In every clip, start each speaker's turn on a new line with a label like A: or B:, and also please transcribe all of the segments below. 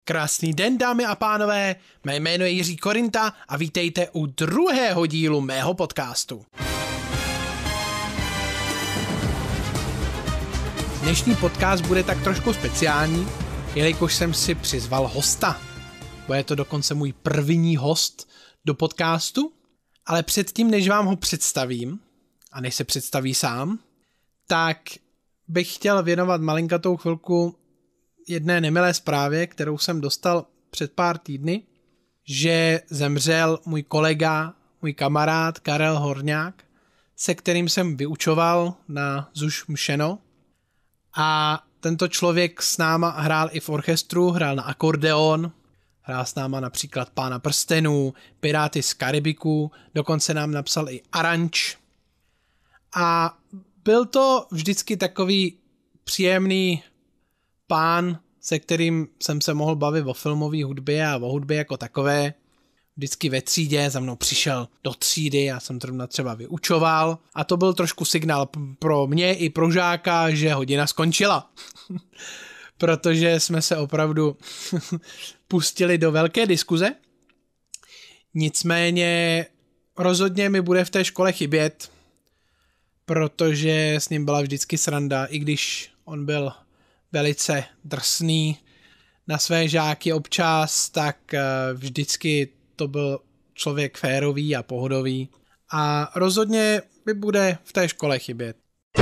A: Krásný den, dámy a pánové, mé jméno je Jiří Korinta a vítejte u druhého dílu mého podcastu. Dnešní podcast bude tak trošku speciální, jelikož jsem si přizval hosta. Bude to dokonce můj první host do podcastu, ale předtím, než vám ho představím, a než se představí sám, tak bych chtěl věnovat malinkatou chvilku jedné nemilé zprávě, kterou jsem dostal před pár týdny, že zemřel můj kolega, můj kamarád Karel Horňák, se kterým jsem vyučoval na ZUŠ Mšeno. A tento člověk s náma hrál i v orchestru, hrál na akordeon, hrál s náma například Pána prstenů, Piráty z Karibiku, dokonce nám napsal i aranž. A byl to vždycky takový příjemný pán, se kterým jsem se mohl bavit o filmové hudbě a o hudbě jako takové. Vždycky ve třídě za mnou přišel do třídy, já jsem třeba vyučoval a to byl trošku signál pro mě i pro žáka, že hodina skončila. Protože jsme se opravdu pustili do velké diskuze. Nicméně rozhodně mi bude v té škole chybět, protože s ním byla vždycky sranda, i když on byl velice drsný na své žáky občas, tak vždycky to byl člověk férový a pohodový a rozhodně mi bude v té škole chybět.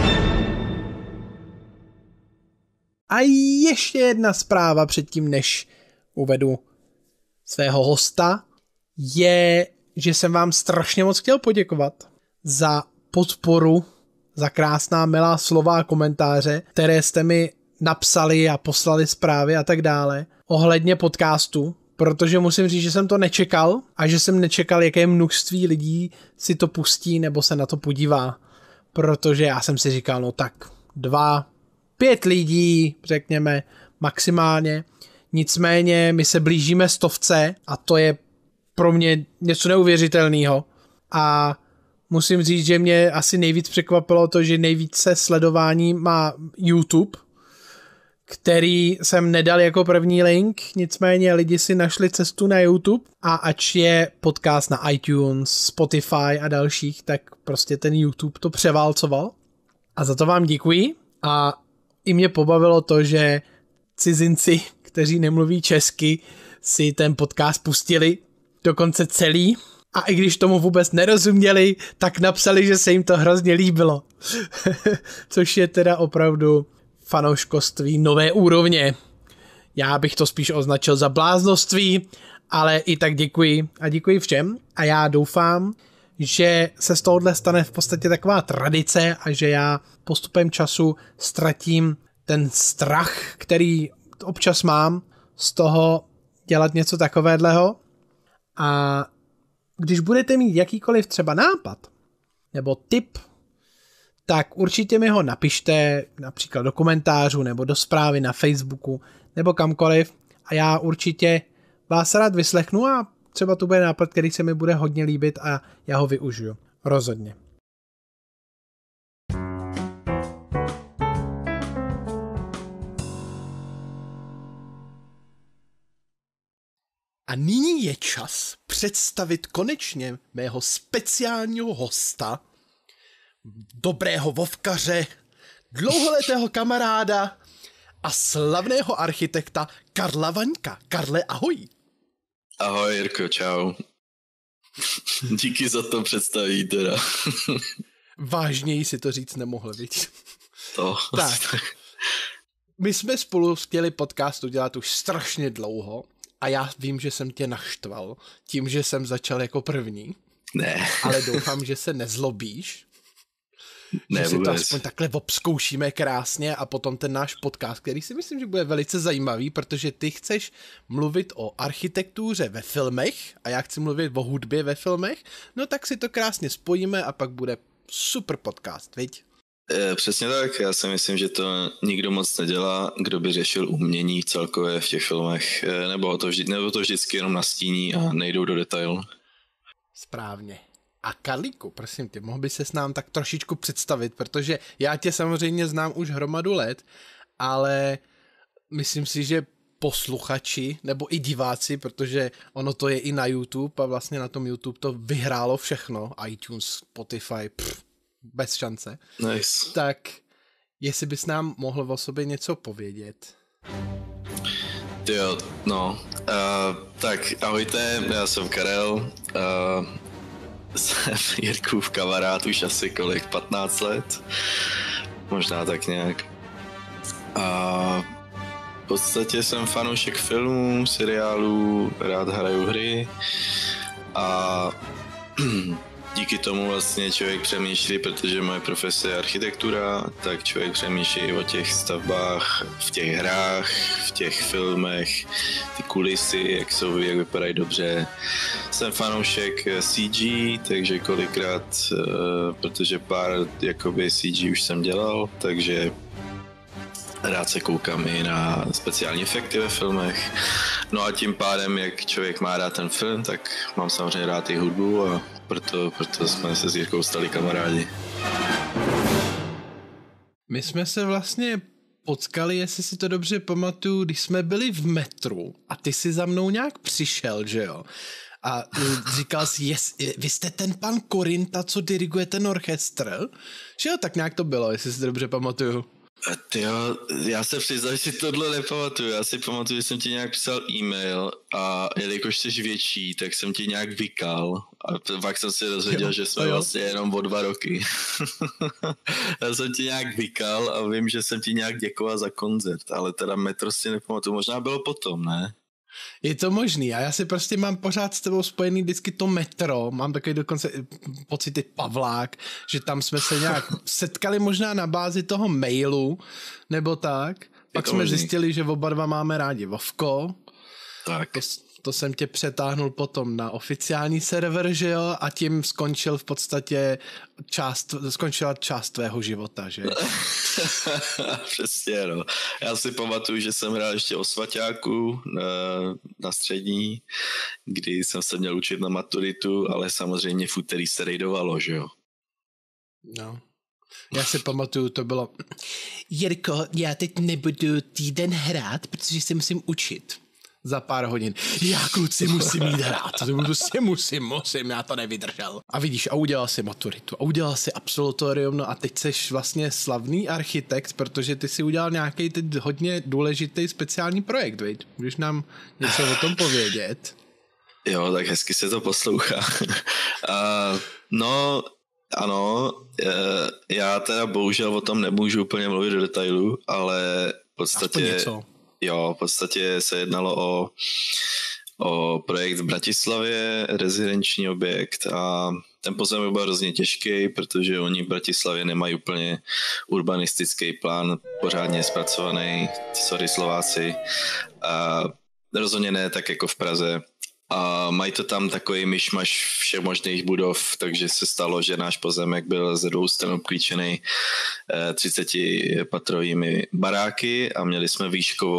A: A ještě jedna zpráva předtím, než uvedu svého hosta, je, že jsem vám strašně moc chtěl poděkovat za podporu, za krásná milá slova a komentáře, které jste mi napsali a poslali zprávy a tak dále ohledně podcastu, protože musím říct, že jsem to nečekal a že jsem nečekal, jaké množství lidí si to pustí nebo se na to podívá, protože já jsem si říkal, no tak 2-5 lidí, řekněme, maximálně, nicméně my se blížíme 100 a to je pro mě něco neuvěřitelného a musím říct, že mě asi nejvíc překvapilo to, že nejvíce sledování má YouTube, který jsem nedal jako první link, nicméně lidi si našli cestu na YouTube a ač je podcast na iTunes, Spotify a dalších, tak prostě ten YouTube to převálcoval a za to vám děkuji a i mě pobavilo to, že cizinci, kteří nemluví česky, si ten podcast pustili dokonce celý a i když tomu vůbec nerozuměli, tak napsali, že se jim to hrozně líbilo. Což je teda opravdu fanouškovství nové úrovně. Já bych to spíš označil za bláznoství, ale i tak děkuji a děkuji všem a já doufám, že se z tohohle stane v podstatě taková tradice a že já postupem času ztratím ten strach, který občas mám z toho dělat něco takového a když budete mít jakýkoliv třeba nápad nebo tip, tak určitě mi ho napište například do komentářů nebo do zprávy na Facebooku nebo kamkoliv a já určitě vás rád vyslechnu a třeba to bude nápad, který se mi bude hodně líbit a já ho využiju. Rozhodně. A nyní je čas představit konečně mého speciálního hosta, dobrého vovkaře, dlouholetého kamaráda a slavného architekta Karla Vaňka. Karle, ahoj.
B: Ahoj, Jirko, čau. Díky za to představí teda.
A: Vážněji si to říct nemohl, viď?
B: To.
A: Tak. My jsme spolu chtěli podcast udělat už strašně dlouho a já vím, že jsem tě naštval tím, že jsem začal jako první.
B: Ne.
A: Ale doufám, že se nezlobíš.
B: Ne,
A: že si
B: vůbec.
A: to aspoň takhle obzkoušíme krásně a potom ten náš podcast, který si myslím, že bude velice zajímavý, protože ty chceš mluvit o architektuře ve filmech a já chci mluvit o hudbě ve filmech, no tak si to krásně spojíme a pak bude super podcast, viď?
B: Přesně tak, já si myslím, že to nikdo moc nedělá, kdo by řešil umění celkově v těch filmech, nebo to vždycky jenom nastíní a nejdou do detailu.
A: Správně. A Karlíku, prosím tě, mohl by ses nám tak trošičku představit, protože já tě samozřejmě znám už hromadu let, ale myslím si, že posluchači, nebo i diváci, protože ono to je i na YouTube a vlastně na tom YouTube to vyhrálo všechno, iTunes, Spotify, bez šance.
B: Nice.
A: Tak jestli bys nám mohl o sobě něco povědět.
B: Jo, no. Tak ahojte, já jsem Karel. Jsem Jirkův kamarád už asi 15 let. Možná tak nějak. V podstatě jsem fanoušek filmů, seriálů, rád hraju hry a díky tomu vlastně člověk přemýšlí, protože moje profese je architektura, tak člověk přemýšlí o těch stavbách, v těch hrách, v těch filmech, ty kulisy, jak vypadají dobře. Jsem fanoušek CG, takže kolikrát, protože pár jakoby CG už jsem dělal, takže rád se koukám i na speciální efekty ve filmech. No a tím pádem, jak člověk má rád ten film, tak mám samozřejmě rád i hudbu a proto jsme se s Jirkou stali kamarádi.
A: My jsme se vlastně potkali, jestli si to dobře pamatuju, když jsme byli v metru a ty si za mnou nějak přišel, že jo? A říkal jsi, vy jste ten pan Korinta, co diriguje ten orchestr? Že jo, tak nějak to bylo, jestli si to dobře pamatuju.
B: Jo, já se přiznám, že si tohle nepamatuju. Já si pamatuju, že jsem ti nějak psal e-mail a jelikož jsi větší, tak jsem ti nějak vykal a pak jsem si dozvěděl, že jsme vlastně jenom o 2 roky. Já jsem ti nějak vykal a vím, že jsem ti nějak děkoval za koncert, ale teda metro si nepamatuju. Možná bylo potom, ne?
A: Je to možný a já si prostě mám pořád s tebou spojený vždycky to metro, mám takový dokonce pocity Pavlák, že tam jsme se nějak setkali možná na bázi toho mailu, nebo tak, pak jsme zjistili, že oba dva máme rádi Vovko,
B: tak.
A: To jsem tě přetáhnul potom na oficiální server, že jo, a tím skončil v podstatě skončila část tvého života, že?
B: Přesně, no. Já si pamatuju, že jsem hrál ještě o svaťáku na střední, kdy jsem se měl učit na maturitu, ale samozřejmě v úterý se rejdovalo, že jo?
A: No. Já si pamatuju, to bylo Jirko, já teď nebudu týden hrát, protože se musím učit. Za pár hodin. Já kluci musím jít hrát. To prostě musím, já to nevydržel. A vidíš, a udělal si maturitu, a udělal si absolutorium, no a teď seš vlastně slavný architekt, protože ty si udělal nějaký teď hodně důležitý speciální projekt, viď? Můžeš nám něco o tom povědět?
B: Jo, tak hezky se to poslouchá. No, ano, já teda bohužel o tom nemůžu úplně mluvit do detailu, ale v podstatě... Jo, v podstatě se jednalo o projekt v Bratislavě, rezidenční objekt a ten pozemek byl hrozně těžký, protože oni v Bratislavě nemají úplně urbanistický plán pořádně zpracovaný, sorry Slováci, a rozhodně ne tak jako v Praze. A mají to tam takový myšmaš všech možných budov, takže se stalo, že náš pozemek byl ze 2 stran obklíčený 30patrovými baráky a měli jsme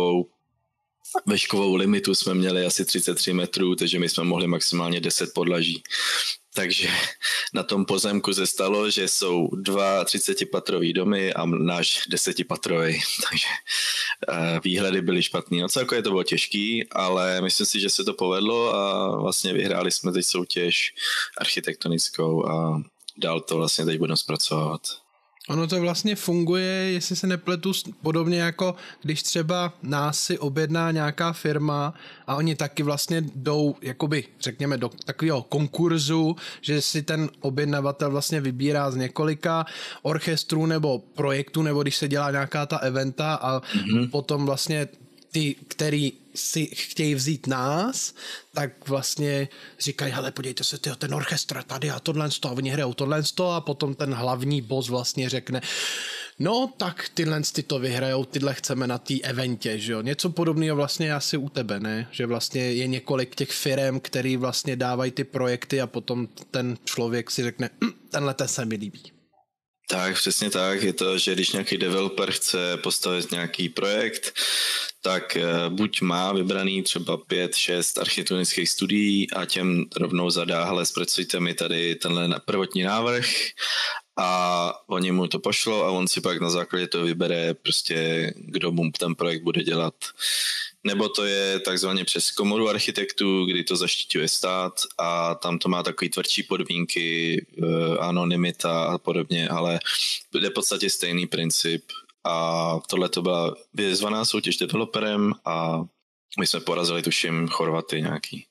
B: výškovou limitu jsme měli asi 33 metrů, takže my jsme mohli maximálně 10 podlaží. Takže na tom pozemku se stalo, že jsou 2 30patrový domy a náš 10patrový, takže výhledy byly špatný. No celkově to bylo těžký, ale myslím si, že se to povedlo a vlastně vyhráli jsme teď soutěž architektonickou a dál to vlastně teď budeme zpracovat.
A: Ono to vlastně funguje, jestli se nepletu, podobně jako když třeba nás si objedná nějaká firma a oni taky vlastně jdou, jakoby, řekněme, do takového konkurzu, že si ten objednavatel vlastně vybírá z několika orchestrů nebo projektů, nebo když se dělá nějaká ta eventa a potom vlastně ty, který si chtějí vzít nás, tak vlastně říkají, hele, podívejte se, ten orchestr tady a tohle sto, a oni hrajou tohle sto a potom ten hlavní boss vlastně řekne, no tak tyhle ty to vyhrajou, tyhle chceme na té eventě, že jo. Něco podobného vlastně asi u tebe, ne? Že vlastně je několik těch firem, který vlastně dávají ty projekty a potom ten člověk si řekne, tenhle ten se mi líbí.
B: Tak, přesně tak. Je to, že když nějaký developer chce postavit nějaký projekt, tak buď má vybraný třeba 5-6 architektonických studií a těm rovnou zadá, hele, zpracujte mi tady tenhle prvotní návrh a oni mu to pošlou a on si pak na základě toho vybere prostě, kdo mu ten projekt bude dělat. Nebo to je takzvaně přes komoru architektů, kdy to zaštiťuje stát a tam to má takový tvrdší podmínky, anonymita a podobně, ale je v podstatě stejný princip. A tohle to byla vyzvaná soutěž developerem a my jsme porazili, tuším, Chorvaty nějaký.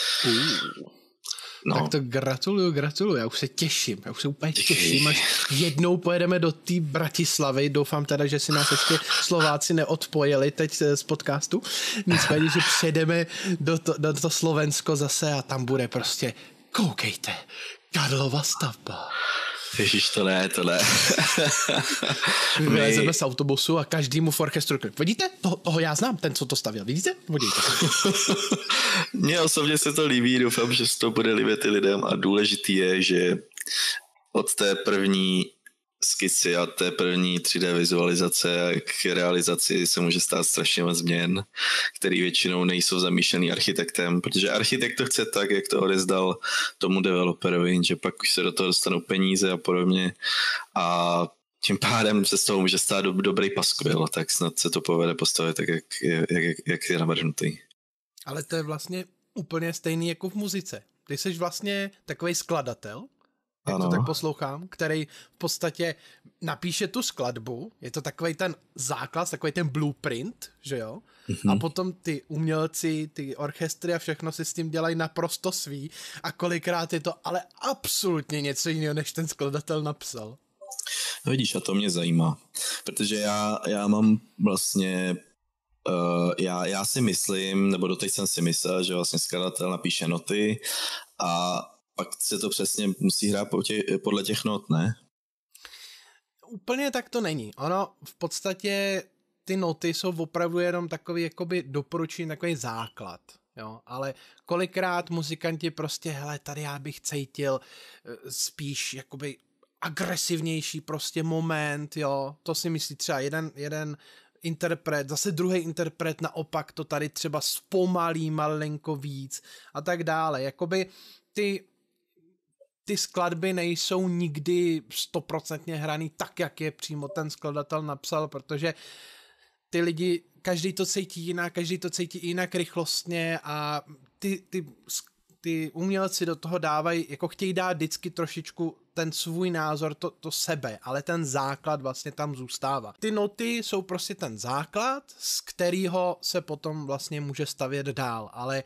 A: No. Tak to gratuluju, já už se úplně těším, až jednou pojedeme do té Bratislavy, doufám teda, že si nás ještě Slováci neodpojili teď z podcastu, nicméně, že přijedeme do to Slovensko zase a tam bude prostě, koukejte, Karlova stavba.
B: Ježiš, to ne.
A: Vylezeme z autobusu a každému v orchestru. Vidíte? Toho já znám, ten, co to stavěl. Vidíte? Vidíte.
B: Mně osobně se to líbí, doufám, že se to bude líbit i lidem a důležitý je, že od té první skici a té první 3D vizualizace k realizaci se může stát strašně moc změn, který většinou nejsou zamýšlený architektem, protože architekt to chce tak, jak to odezdal tomu developerovi, že pak už se do toho dostanou peníze a podobně a tím pádem se z toho může stát dobrý paskvil, tak snad se to povede postavit tak, jak je navrhnutý.
A: Ale to je vlastně úplně stejný jako v muzice. Ty jsi vlastně takovej skladatel, jak to tak poslouchám, který v podstatě napíše tu skladbu, je to takovej ten základ, takovej ten blueprint, že jo? Mm-hmm. A potom ty umělci, ty orchestry a všechno si s tím dělají naprosto svý a kolikrát je to ale absolutně něco jiného, než ten skladatel napsal.
B: No vidíš, a to mě zajímá, protože já mám vlastně já si myslím, nebo doteď jsem si myslel, že vlastně skladatel napíše noty a pak se to přesně musí hrát podle těch not, ne?
A: Úplně tak to není. Ono v podstatě ty noty jsou opravdu jenom takový jakoby doporučení, takový základ. Jo? Ale kolikrát muzikanti prostě, hele, tady já bych cítil spíš jakoby agresivnější prostě moment, jo. To si myslí třeba jeden interpret, zase druhý interpret naopak to tady třeba zpomalí malinko víc a tak dále. Jakoby ty skladby nejsou nikdy 100% hraný tak, jak je přímo ten skladatel napsal, protože ty lidi, každý to cítí jinak rychlostně a ty umělci do toho dávají, jako chtějí dát vždycky trošičku ten svůj názor, to sebe, ale ten základ vlastně tam zůstává. Ty noty jsou prostě ten základ, z kterého se potom vlastně může stavět dál, ale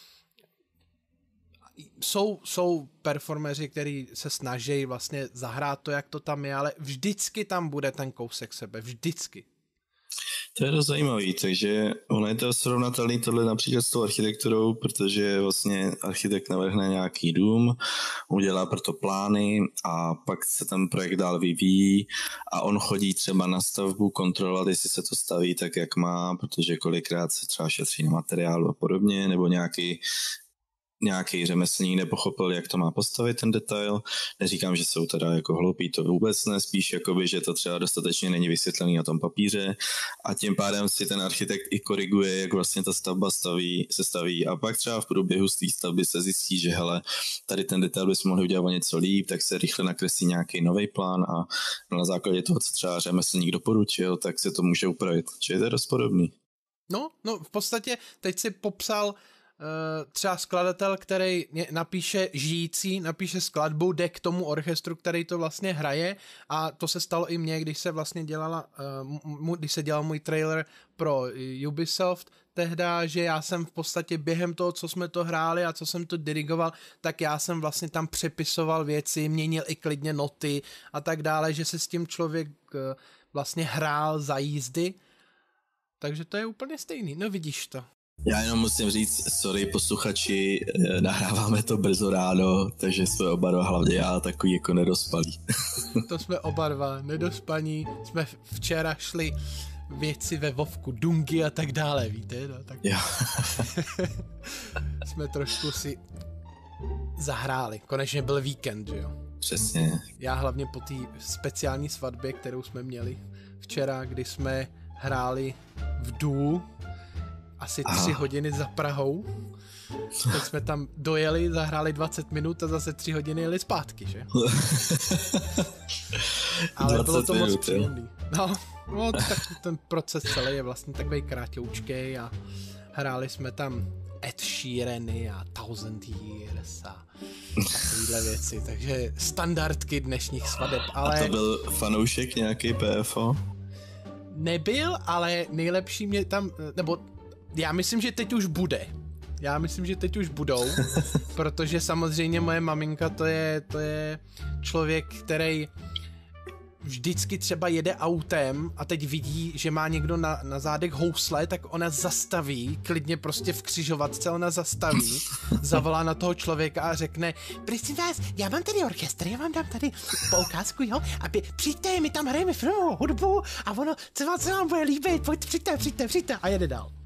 A: jsou performeři, kteří se snaží vlastně zahrát to, jak to tam je, ale vždycky tam bude ten kousek sebe, vždycky.
B: To je dost zajímavý, takže ono je to srovnatelný tohle například s tou architekturou, protože vlastně architekt navrhne nějaký dům, udělá proto plány a pak se ten projekt dál vyvíjí a on chodí třeba na stavbu kontrolovat, jestli se to staví tak, jak má, protože kolikrát se třeba šetří na materiálu a podobně, nebo nějaký řemeslník nepochopil, jak to má postavit ten detail. Neříkám, že jsou teda jako hloupí, to vůbec ne, spíš jakoby, že to třeba dostatečně není vysvětlený na tom papíře a tím pádem si ten architekt i koriguje, jak vlastně ta stavba se staví a pak třeba v průběhu z té stavby se zjistí, že hele, tady ten detail bychom mohli udělat o něco líp, tak se rychle nakreslí nějaký nový plán a na základě toho, co třeba řemeslník doporučil, tak se to může upravit. Čili to je dost podobný.
A: No, v podstatě teď si popsal třeba skladatel, který napíše skladbu, jde k tomu orchestru, který to vlastně hraje a to se stalo i mně, když se vlastně když se dělal můj trailer pro Ubisoft tehda, že já jsem v podstatě během toho, co jsme to hráli a co jsem to dirigoval, tak já jsem vlastně tam přepisoval věci, měnil i klidně noty a tak dále, že se s tím člověk vlastně hrál za jízdy, takže to je úplně stejný, no vidíš to.
B: Já jenom musím říct, sorry posluchači, nahráváme to brzo ráno, takže jsme oba dva, hlavně já, takový jako nedospalí.
A: To jsme oba dva nedospaní, jsme včera šli věci ve Vovku, dungy a tak dále, víte? No, tak jsme trošku si zahráli, konečně byl víkend, že jo?
B: Přesně.
A: Já hlavně po té speciální svatbě, kterou jsme měli včera, kdy jsme hráli v duu, asi 3 hodiny za Prahou. Teď jsme tam dojeli, zahráli 20 minut a zase 3 hodiny jeli zpátky, že? Ale bylo to moc příjemný. No, tak ten proces celý je vlastně takovej krátoučkej a hráli jsme tam Ed Sheerany a Thousand Years a takovýhle věci, takže standardky dnešních svadeb, ale...
B: A to byl fanoušek nějaký PFO?
A: Nebyl, ale nejlepší mě tam, nebo já myslím, že teď už bude. Budou, protože samozřejmě moje maminka to je člověk, který vždycky třeba jede autem a teď vidí, že má někdo na zádech housle, tak ona zastaví, klidně prostě v křižovatce ona zastaví, zavolá na toho člověka a řekne, prosím vás, já mám tady orchestr, já vám dám tady poukázku, jo, aby přijďte, my tam hrajeme filmovou hudbu a ono, co vám bude líbit, přijďte a jede dál.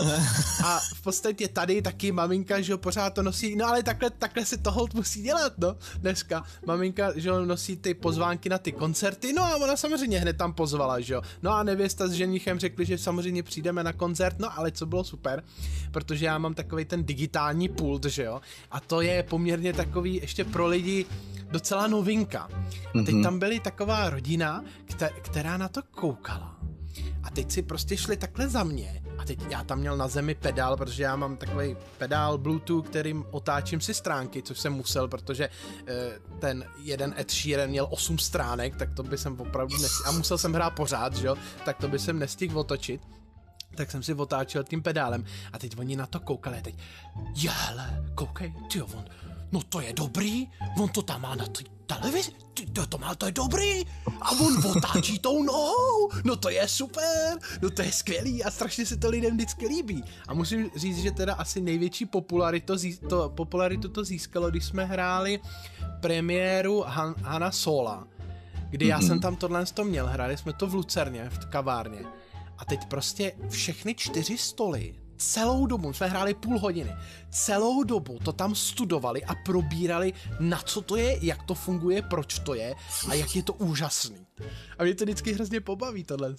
A: A v podstatě tady taky maminka, že jo, pořád to nosí, no ale takhle se to hold musí dělat, no, dneska. Maminka, že jo, nosí ty pozvánky na ty koncerty, no a ona samozřejmě hned tam pozvala, že jo. No a nevěsta s ženichem řekli, že samozřejmě přijdeme na koncert, no ale co bylo super, protože já mám takovej ten digitální pult, že jo, a to je poměrně takový ještě pro lidi docela novinka. A teď tam byly taková rodina, která na to koukala. A teď si prostě šli takhle za mě a teď já tam měl na zemi pedál, protože já mám takový pedál Bluetooth, kterým otáčím si stránky, což jsem musel, protože ten jeden Ed Sheeran měl 8 stránek, tak to by jsem opravdu nestihl, a musel jsem hrát pořád, že jo, tak to by jsem nestihl otočit. Tak jsem si otáčel tím pedálem a teď oni na to koukali a teď, hele, koukej, tyjo, no to je dobrý, on to tam má na televizi, to je dobrý a on otáčí tou nohou, no to je super, no to je skvělý a strašně se to lidem vždycky líbí. A musím říct, že teda asi největší popularitu to získalo, když jsme hráli premiéru Hanna Sola, kdy já jsem tam tohle měl, hráli jsme to v Lucerně, v kavárně. A teď prostě všechny 4 stoly, celou dobu, jsme hráli půl hodiny, celou dobu to tam studovali a probírali, na co to je, jak to funguje, proč to je a jak je to úžasný. A mě to vždycky hrozně pobaví tohle.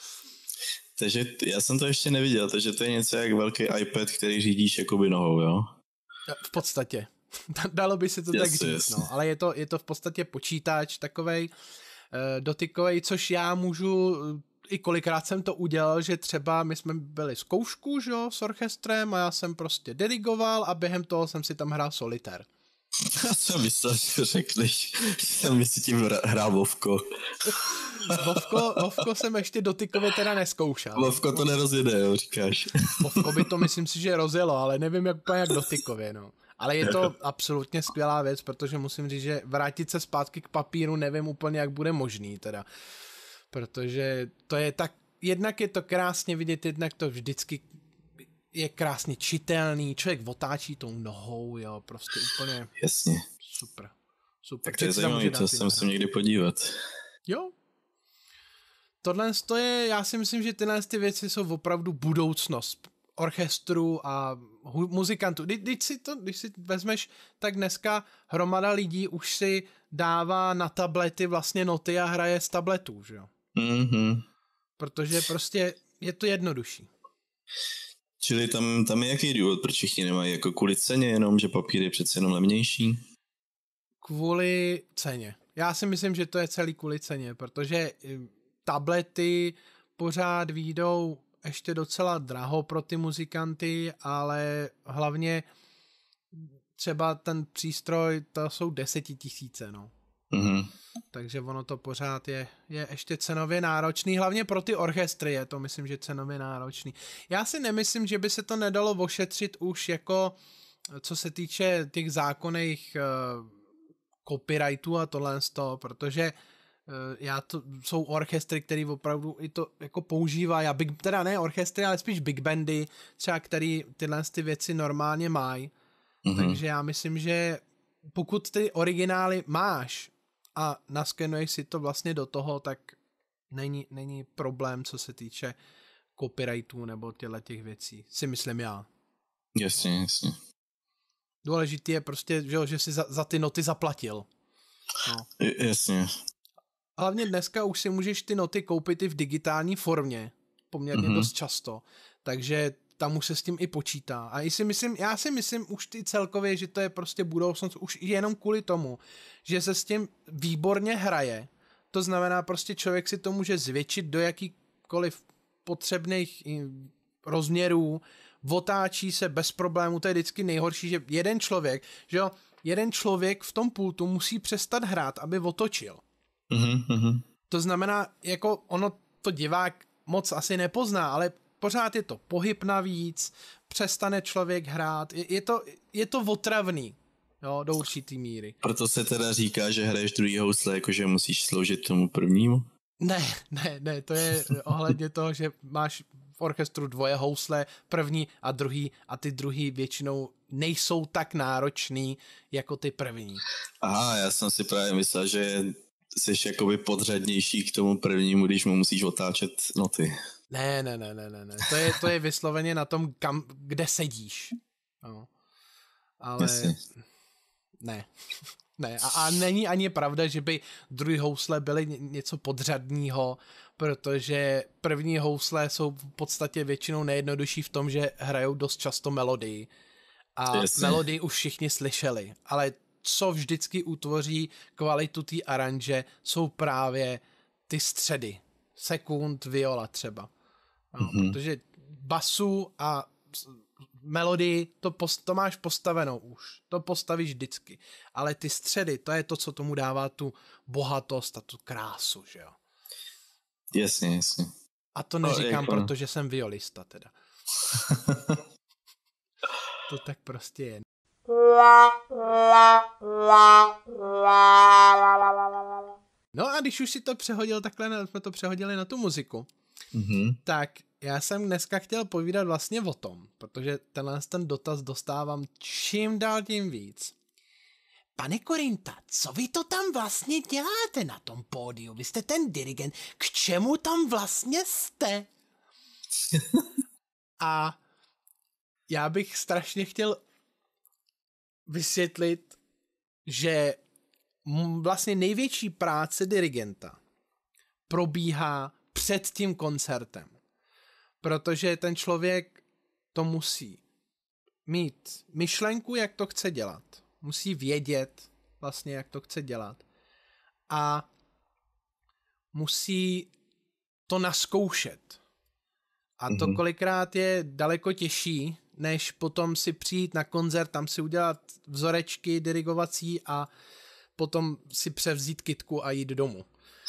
B: Takže já jsem to ještě neviděl, takže to je něco jak velký iPad, který řídíš jakoby nohou, jo?
A: V podstatě. Dalo by se to tak říct, no. Ale je to v podstatě počítač takovej dotykovej, což já můžu... I kolikrát jsem to udělal, že třeba my jsme byli zkoušku, že jo, s orchestrem a já jsem prostě dirigoval a během toho jsem si tam hrál solitér.
B: Já jsem myslel, že řekneš, že jsem si tím hrál Vovko.
A: Vovko jsem ještě dotykově teda neskoušel.
B: Vovko to nerozjede, jo, říkáš.
A: Vovko by to myslím si, že rozjelo, ale nevím jak dotykově, no. Ale je to absolutně skvělá věc, protože musím říct, že vrátit se zpátky k papíru nevím úplně, jak bude možný teda. Protože to je tak, jednak je to krásně vidět, jednak to vždycky je krásně čitelný, člověk otáčí tou nohou, jo, prostě úplně
B: jasně.
A: Super.
B: Tak to je zajímavý, to se musím někdy podívat. Jo.
A: Tohle je, já si myslím, že tyhle ty věci jsou opravdu budoucnost orchestru a muzikantů. Když si vezmeš, tak dneska hromada lidí už si dává na tablety vlastně noty a hraje z tabletů, že jo? Mm-hmm. Protože prostě je to jednodušší.
B: Čili tam je jaký důvod, proč všichni nemají, jako kvůli ceně, jenom že papír je přece jenom levnější?
A: Kvůli ceně. Já si myslím, že to je celý kvůli ceně, protože tablety pořád výjdou ještě docela draho pro ty muzikanty, ale hlavně třeba ten přístroj, to jsou 10 000, no. Mm-hmm. Takže ono to pořád je ještě cenově náročný, hlavně pro ty orchestry je to, myslím, že cenově náročný. Já si nemyslím, že by se to nedalo ošetřit už jako, co se týče těch zákonných copyrightů a tohle z toho, protože jsou orchestry, který opravdu i to jako používají, teda ne orchestry, ale spíš big bandy, třeba který tyhle ty věci normálně mají. Mm-hmm. Takže já myslím, že pokud ty originály máš a naskenuješ si to vlastně do toho, tak není problém, co se týče copyrightů nebo těch věcí. Si myslím já.
B: Jasně.
A: Důležitý je prostě, že si za ty noty zaplatil. No.
B: Jasně.
A: Hlavně dneska už si můžeš ty noty koupit i v digitální formě, poměrně dost často, takže tam už se s tím i počítá. A já si myslím už ty celkově, že to je prostě budoucnost už jenom kvůli tomu, že se s tím výborně hraje. To znamená prostě člověk si to může zvětšit do jakýkoliv potřebných rozměrů, otáčí se bez problémů, to je vždycky nejhorší, že jeden člověk v tom pultu musí přestat hrát, aby otočil.
B: Mm-hmm.
A: To znamená, jako ono to divák moc asi nepozná, ale pořád je to pohyb navíc, přestane člověk hrát, je to otravný, jo, do určitý míry.
B: Proto se teda říká, že hraješ druhý housle, jakože musíš sloužit tomu prvnímu?
A: Ne, to je ohledně toho, že máš v orchestru dvoje housle, první a druhý, a ty druhý většinou nejsou tak náročný jako ty první. Aha,
B: já jsem si právě myslel, že jsi jakoby podřadnější k tomu prvnímu, když mu musíš otáčet noty.
A: Ne. To je vysloveně na tom, kde sedíš. No. Ale
B: Jasně.
A: Ne. A není ani pravda, že by druhý housle byly něco podřadního, protože první housle jsou v podstatě většinou nejjednodušší v tom, že hrajou dost často melodii. A melodii už všichni slyšeli. Ale co vždycky utvoří kvalitu té aranže, jsou právě ty středy. Sekund, viola třeba. No, protože basu a melodii, to máš postavenou už. To postavíš vždycky. Ale ty středy, to je to, co tomu dává tu bohatost a tu krásu, že jo?
B: Jasně.
A: A to neříkám, protože jsem violista teda. To tak prostě je. No a když už si to přehodil takhle, jsme to přehodili na tu muziku, tak já jsem dneska chtěl povídat vlastně o tom, protože ten dotaz dostávám čím dál tím víc. Pane Korinta, co vy to tam vlastně děláte na tom pódiu? Vy jste ten dirigent, k čemu tam vlastně jste? A já bych strašně chtěl vysvětlit, že vlastně největší práce dirigenta probíhá před tím koncertem. Protože ten člověk to musí mít myšlenku, jak to chce dělat. Musí vědět vlastně, jak to chce dělat. A musí to naskoušet. A to kolikrát je daleko těžší, než potom si přijít na koncert, tam si udělat vzorečky dirigovací a potom si převzít kytku a jít domů.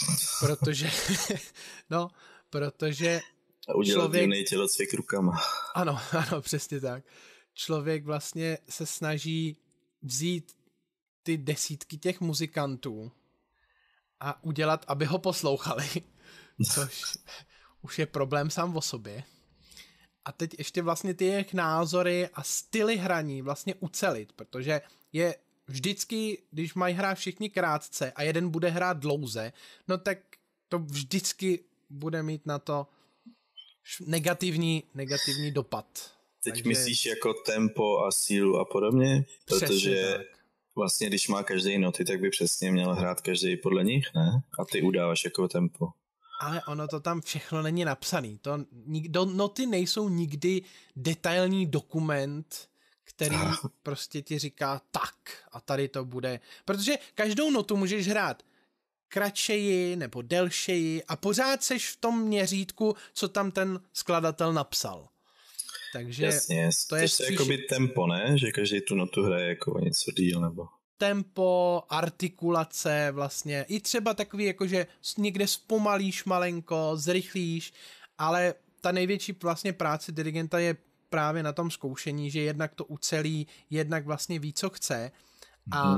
A: Protože
B: a udělat jiný tělocvik rukama.
A: Ano, přesně tak. Člověk vlastně se snaží vzít ty desítky těch muzikantů a udělat, aby ho poslouchali, což už je problém sám o sobě. A teď ještě vlastně ty jejich názory a styly hraní vlastně ucelit, protože je vždycky, když mají hrát všichni krátce a jeden bude hrát dlouze, no tak to vždycky bude mít na to negativní dopad.
B: Teď myslíš jako tempo a sílu a podobně? Protože vlastně když má každý noty, tak by přesně měl hrát každý podle nich, ne? A ty udáváš jako tempo.
A: Ale ono to tam všechno není napsaný. Noty nejsou nikdy detailní dokument, který prostě ti říká tak a tady to bude. Protože každou notu můžeš hrát kratšeji nebo delšeji a pořád seš v tom měřítku, co tam ten skladatel napsal. Takže
B: jasně. To je spíš jakoby tempo, ne? Že každý tu notu hraje jako něco díl nebo...
A: Tempo, artikulace vlastně, i třeba takový jakože někde zpomalíš malenko, zrychlíš, ale ta největší vlastně práce dirigenta je právě na tom zkoušení, že jednak to ucelí, jednak vlastně ví, co chce a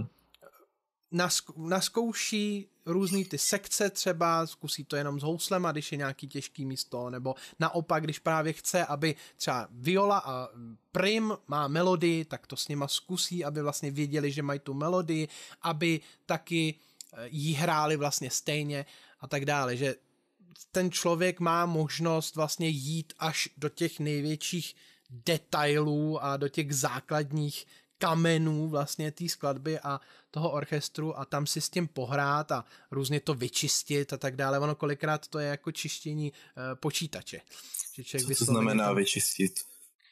A: naskouší různý ty sekce třeba, zkusí to jenom s houslema, když je nějaký těžký místo, nebo naopak, když právě chce, aby třeba viola a prim má melodii, tak to s nima zkusí, aby vlastně věděli, že mají tu melodii, aby taky jí hráli vlastně stejně a tak dále, že ten člověk má možnost vlastně jít až do těch největších detailů a do těch základních kamenů vlastně té skladby a toho orchestru a tam si s tím pohrát a různě to vyčistit a tak dále. Ono kolikrát to je jako čištění počítače. Že
B: co to znamená vyčistit?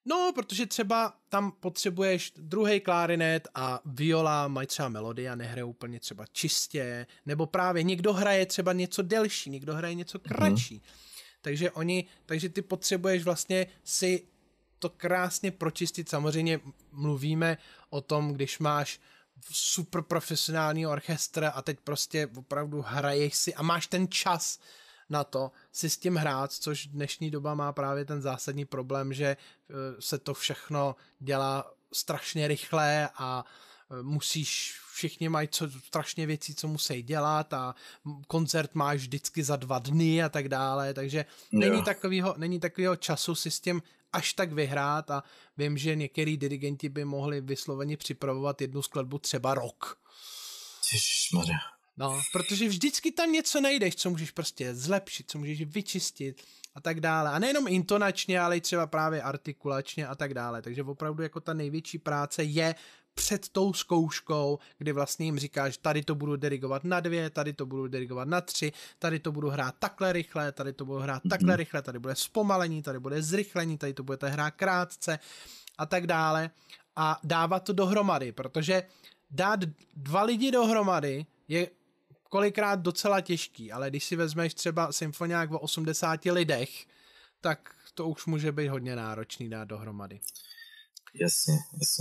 A: No, protože třeba tam potřebuješ druhý klarinet a viola mají třeba melodii a nehraje úplně třeba čistě, nebo právě někdo hraje třeba něco delší, někdo hraje něco kratší. Takže ty potřebuješ vlastně si to krásně pročistit. Samozřejmě mluvíme o tom, když máš super profesionální orchestr a teď prostě opravdu hraješ si a máš ten čas na to si s tím hrát, což dnešní doba má právě ten zásadní problém, že se to všechno dělá strašně rychle a všichni mají strašně věcí, co musí dělat a koncert máš vždycky za 2 dny a tak dále, takže není takového času si s tím až tak vyhrát a vím, že některý dirigenti by mohli vysloveně připravovat jednu skladbu třeba rok.
B: Ježišmarja.
A: No, protože vždycky tam něco najdeš, co můžeš prostě zlepšit, co můžeš vyčistit a tak dále. A nejenom intonačně, ale i třeba právě artikulačně a tak dále. Takže opravdu jako ta největší práce je před tou zkouškou, kdy vlastně jim říkáš, tady to budu dirigovat na 2, tady to budu dirigovat na 3, tady to budu hrát takhle rychle, tady to budu hrát takhle rychle, tady bude zpomalení, tady bude zrychlení, tady to budete hrát krátce a tak dále. A dávat to dohromady, protože dát 2 lidi dohromady je kolikrát docela těžký, ale když si vezmeš třeba symfoniák o 80 lidech, tak to už může být hodně náročný dát dohromady.
B: Jasně.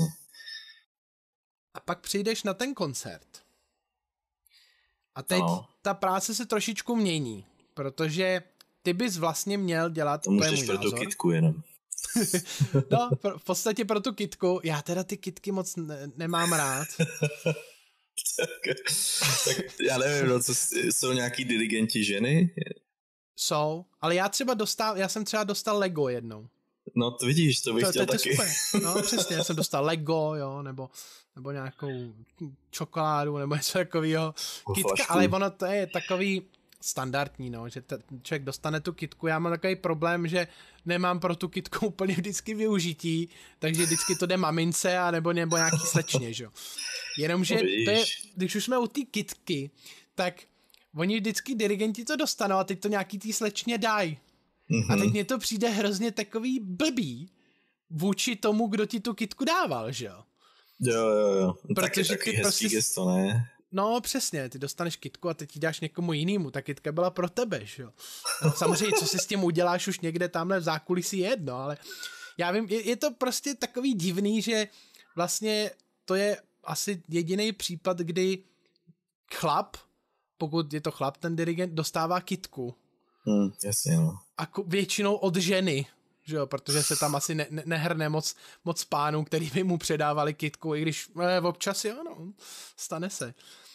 A: A pak přijdeš na ten koncert. A teď ta práce se trošičku mění, protože ty bys vlastně měl dělat...
B: To můžeš pro tu kitku jenom.
A: No, v podstatě pro tu kitku. Já teda ty kitky moc nemám rád.
B: tak já nevím, no, co jsou nějaký dirigenti ženy?
A: Jsou, ale já jsem třeba dostal Lego jednou.
B: No to vidíš, to bych chtěl taky.
A: Super. No přesně, já jsem dostal Lego, jo, nebo nějakou čokoládu, nebo něco takového. Kitka, ale ono to je takový standardní, no, že člověk dostane tu kitku. Já mám takový problém, že nemám pro tu kitku úplně vždycky využití, takže vždycky to jde mamince a nebo nějaký slečně, že jo. Jenomže to je, když už jsme u té kitky, tak oni vždycky dirigenti to dostanou a teď to nějaký tý slečně dají. A teď mně to přijde hrozně takový blbý vůči tomu, kdo ti tu kitku dával, že jo?
B: Jo.
A: Protože
B: taky hezký prostě gesto, ne?
A: No přesně, ty dostaneš kitku a teď ji dáš někomu jinému, ta kitka byla pro tebe, že jo? No, samozřejmě, co si s tím uděláš už někde tamhle v zákulisí je jedno, ale já vím, je to prostě takový divný, že vlastně to je asi jediný případ, kdy chlap, pokud je to chlap, ten dirigent dostává kitku.
B: Jasně, no.
A: A většinou od ženy, že jo, protože se tam asi nehrne moc pánů, který by mu předávali kitku, i když občas jo, no, stane se.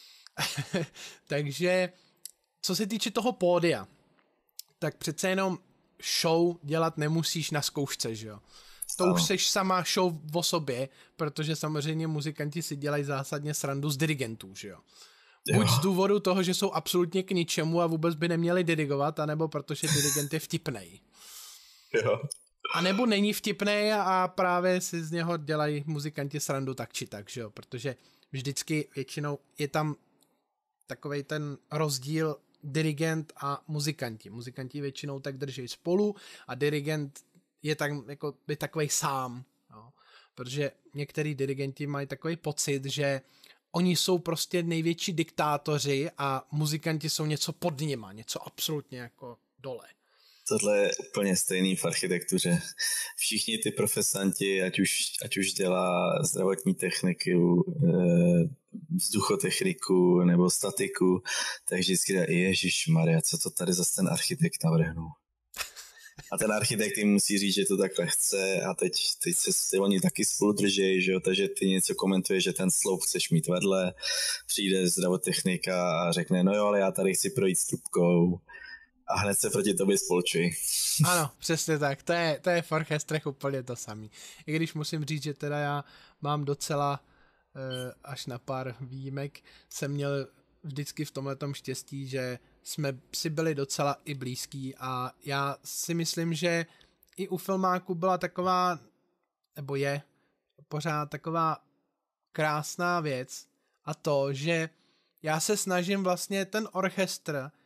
A: Takže, co se týče toho pódia, tak přece jenom show dělat nemusíš na zkoušce, že jo. To už seš sama show o sobě, protože samozřejmě muzikanti si dělají zásadně srandu z dirigentů, že jo. Buď z důvodu toho, že jsou absolutně k ničemu a vůbec by neměli dirigovat, anebo protože dirigent je vtipnej.
B: Jo.
A: A nebo není vtipnej a právě si z něho dělají muzikanti srandu tak či tak, že jo, protože vždycky většinou je tam takovej ten rozdíl dirigent a muzikanti. Muzikanti většinou tak drží spolu a dirigent je tak, jako by takovej sám, jo. Protože některý dirigenti mají takový pocit, že oni jsou prostě největší diktátoři a muzikanti jsou něco pod nima, něco absolutně jako dole.
B: Tohle je úplně stejný v architektuře. Všichni ty profesanti, ať už dělá zdravotní techniku, vzduchotechniku nebo statiku, tak vždycky dá, ježišmarja, co to tady zase ten architekt navrhnul. A ten architekt jim musí říct, že to takhle chce a teď se oni taky spolu držejí, že jo? Takže ty něco komentuješ, že ten sloup chceš mít vedle, přijde zdravotechnika a řekne, no jo, ale já tady chci projít s trubkou a hned se proti tobě spolčují.
A: Ano, přesně tak, to je v orchestrech úplně to samý. I když musím říct, že teda já mám docela až na pár výjimek jsem měl vždycky v tomhletom štěstí, že jsme si byli docela i blízký a já si myslím, že i u filmáku byla taková, nebo je pořád taková krásná věc a to, že já se snažím vlastně ten orchestr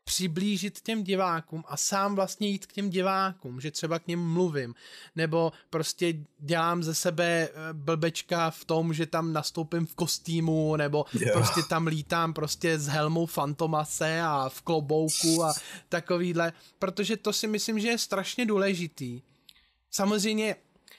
A: přiblížit těm divákům a sám vlastně jít k těm divákům, že třeba k něm mluvím, nebo prostě dělám ze sebe blbečka v tom, že tam nastoupím v kostýmu, nebo prostě tam lítám prostě s helmou Fantomase a v klobouku a takovýhle, protože to si myslím, že je strašně důležitý. Samozřejmě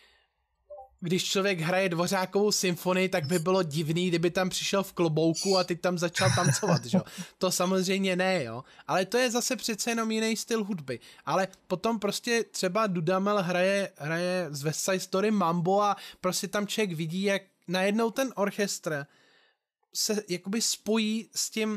A: když člověk hraje Dvořákovou symfonii, tak by bylo divný, kdyby tam přišel v klobouku a teď tam začal tancovat, že? To samozřejmě ne, jo. Ale to je zase přece jenom jiný styl hudby. Ale potom prostě třeba Dudamel hraje z West Side Story mambo a prostě tam člověk vidí, jak najednou ten orchestr se jakoby spojí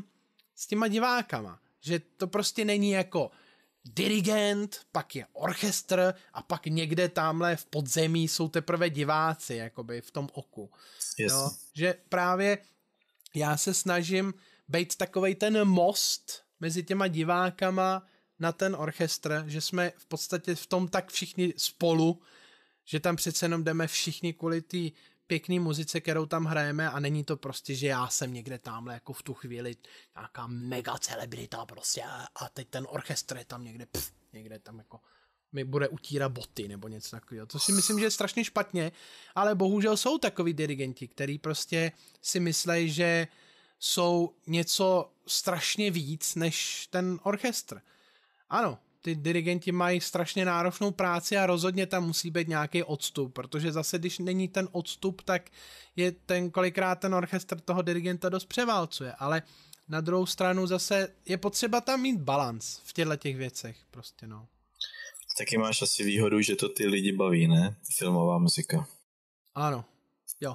A: s těma divákama. Že to prostě není jako dirigent, pak je orchestr a pak někde tamhle v podzemí jsou teprve diváci, jakoby v tom oku.
B: Yes.
A: No, že právě já se snažím být takovej ten most mezi těma divákama na ten orchestr, že jsme v podstatě v tom tak všichni spolu, že tam přece jenom jdeme všichni kvůli té pěkný muzice, kterou tam hrajeme a není to prostě, že já jsem někde tamhle jako v tu chvíli nějaká mega celebrita prostě a teď ten orchestr je tam někde tam jako mi bude utírat boty nebo něco takového. To si myslím, že je strašně špatně, ale bohužel jsou takový dirigenti, který prostě si myslejí, že jsou něco strašně víc než ten orchestr. Ano, ty dirigenti mají strašně náročnou práci a rozhodně tam musí být nějaký odstup, protože zase, když není ten odstup, tak je kolikrát ten orchestr toho dirigenta dost převálcuje, ale na druhou stranu zase je potřeba tam mít balans v těch věcech, prostě no.
B: Taky máš asi výhodu, že to ty lidi baví, ne? Filmová muzika.
A: Ano, jo.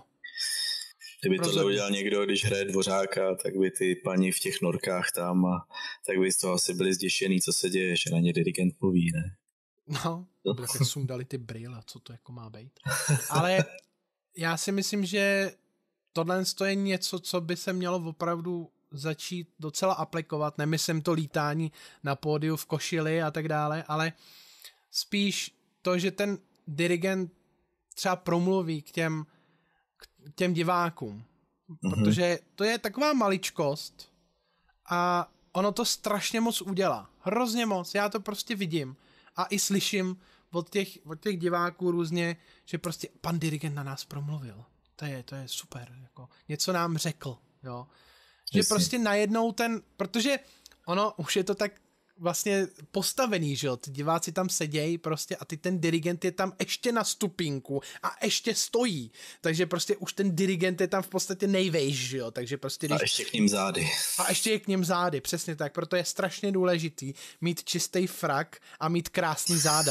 B: Kdyby tohle udělal někdo, když hraje Dvořáka, tak by ty paní v těch norkách tam a tak by z toho asi byli zděšený, co se děje, že na ně dirigent mluví, ne?
A: No, tak sundali ty brýle, co to jako má být. Ale já si myslím, že tohle je něco, co by se mělo opravdu začít docela aplikovat. Nemyslím to lítání na pódiu v košili a tak dále, ale spíš to, že ten dirigent třeba promluví k těm divákům, protože to je taková maličkost a ono to strašně moc udělá. Hrozně moc, já to prostě vidím a i slyším od těch diváků různě, že prostě pan dirigent na nás promluvil. To je super, jako něco nám řekl, jo. Že prostě najednou protože ono už je to tak vlastně postavený, že jo, ty diváci tam sedějí prostě a ty ten dirigent je tam ještě na stupínku a ještě stojí, takže prostě už ten dirigent je tam v podstatě nejvejš, že jo, takže prostě
B: a ještě k ním zády.
A: A ještě je k ním zády, přesně tak, proto je strašně důležitý mít čistý frak a mít krásný záda.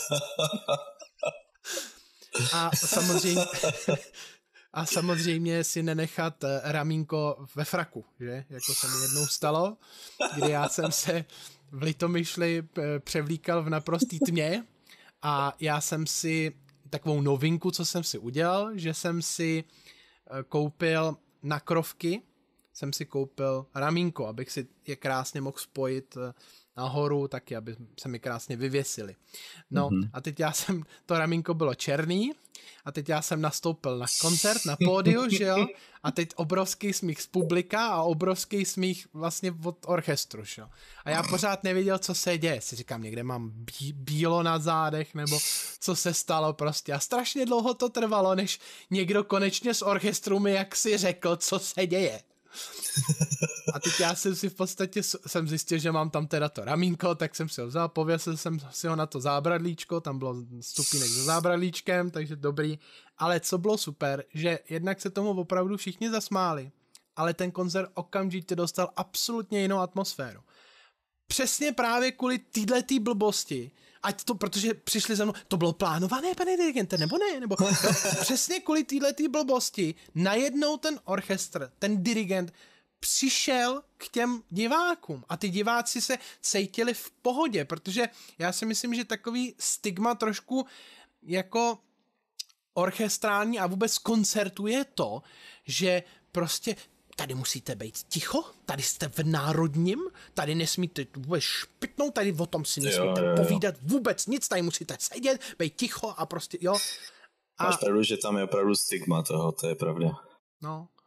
A: A samozřejmě si nenechat ramínko ve fraku, že? Jako se mi jednou stalo, kdy já jsem se v Litomyšli převlíkal v naprostý tmě a já jsem si takovou novinku, co jsem si udělal, že jsem si koupil na krovky, jsem si koupil ramínko, abych si je krásně mohl spojit nahoru, taky, aby se mi krásně vyvěsili. No a teď to ramínko bylo černý a teď já jsem nastoupil na koncert, na pódiu, že jo, a teď obrovský smích z publika a obrovský smích vlastně od orchestru, že jo. A já pořád nevěděl, co se děje, si říkám, někde mám bílo na zádech, nebo co se stalo prostě. A strašně dlouho to trvalo, než někdo konečně z orchestru mi jaksi řekl, co se děje. A teď já jsem si v podstatě zjistil, že mám tam teda to ramínko, tak jsem si ho vzal, pověsil jsem si ho na to zábradlíčko, tam bylo stupínek se zábradlíčkem, takže dobrý. Ale co bylo super, že jednak se tomu opravdu všichni zasmáli, ale ten koncert okamžitě dostal absolutně jinou atmosféru. Přesně právě kvůli této blbosti, protože přišli za mnou, to bylo plánované, pane dirigente, nebo ne? Nebo přesně kvůli této blbosti najednou ten orchestr, ten dirigent přišel k těm divákům a ty diváci se cítili v pohodě, protože já si myslím, že takový stigma trošku jako orchestrální a vůbec koncertu je to, že prostě tady musíte být ticho, tady jste v národním, tady nesmíte vůbec špitnout, tady o tom si nesmíte povídat vůbec nic, tady musíte sedět, být ticho a prostě, jo.
B: Máš pravdu, že tam je opravdu stigma toho, to je pravda.
A: No.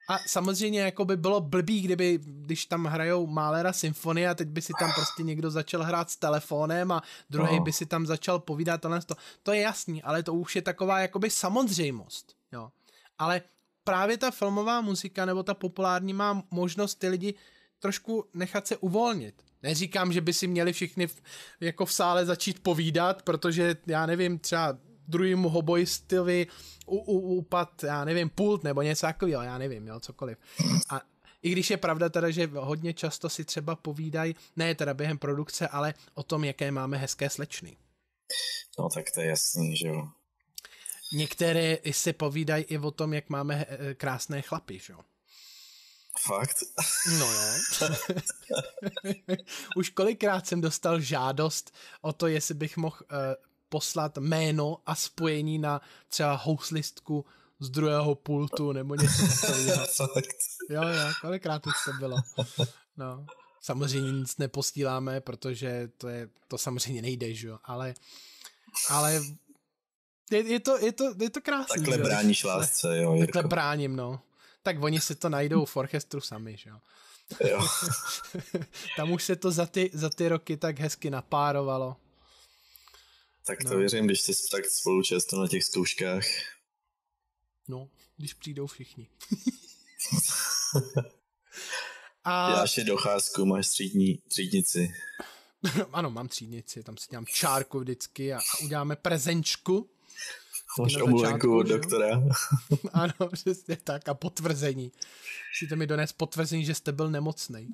A: A samozřejmě jako by bylo blbý, když tam hrajou Mahlera symfonie a teď by si tam prostě někdo začal hrát s telefonem a druhý by si tam začal povídat tohle. To je jasný, ale to už je taková jakoby samozřejmost. Jo. Ale právě ta filmová muzika nebo ta populární má možnost ty lidi trošku nechat se uvolnit. Neříkám, že by si měli všichni jako v sále začít povídat, protože já nevím, třeba druhému hoboistovi upad, já nevím, pult nebo něco takového, já nevím, jo, cokoliv. A i když je pravda teda, že hodně často si třeba povídají, ne teda během produkce, ale o tom, jaké máme hezké slečny.
B: No tak to je jasný, že jo.
A: Některé si povídají i o tom, jak máme krásné chlapy, že jo.
B: Fakt?
A: No jo. Už kolikrát jsem dostal žádost o to, jestli bych mohl poslat jméno a spojení na třeba houslistku z druhého pultu nebo něco takového. Jo, kolikrát už to bylo. No. Samozřejmě nic neposíláme, protože to samozřejmě nejde, že jo, ale je to krásný.
B: Takhle bráníš lásce, jo, Jirko.
A: Takhle bráním, no. Tak oni si to najdou v orchestru sami, že jo.
B: Jo.
A: Tam už se to za ty roky tak hezky napárovalo.
B: Tak to věřím, když jste tak spolu často na těch zkouškách.
A: No, když přijdou všichni.
B: Děláš je docházku, máš třídnici.
A: Ano, mám třídnici, tam si dělám čárku vždycky a uděláme prezenčku.
B: Máš omluvenku od doktora.
A: Ano, přesně tak, a potvrzení. Musíte mi donést potvrzení, že jste byl nemocnej.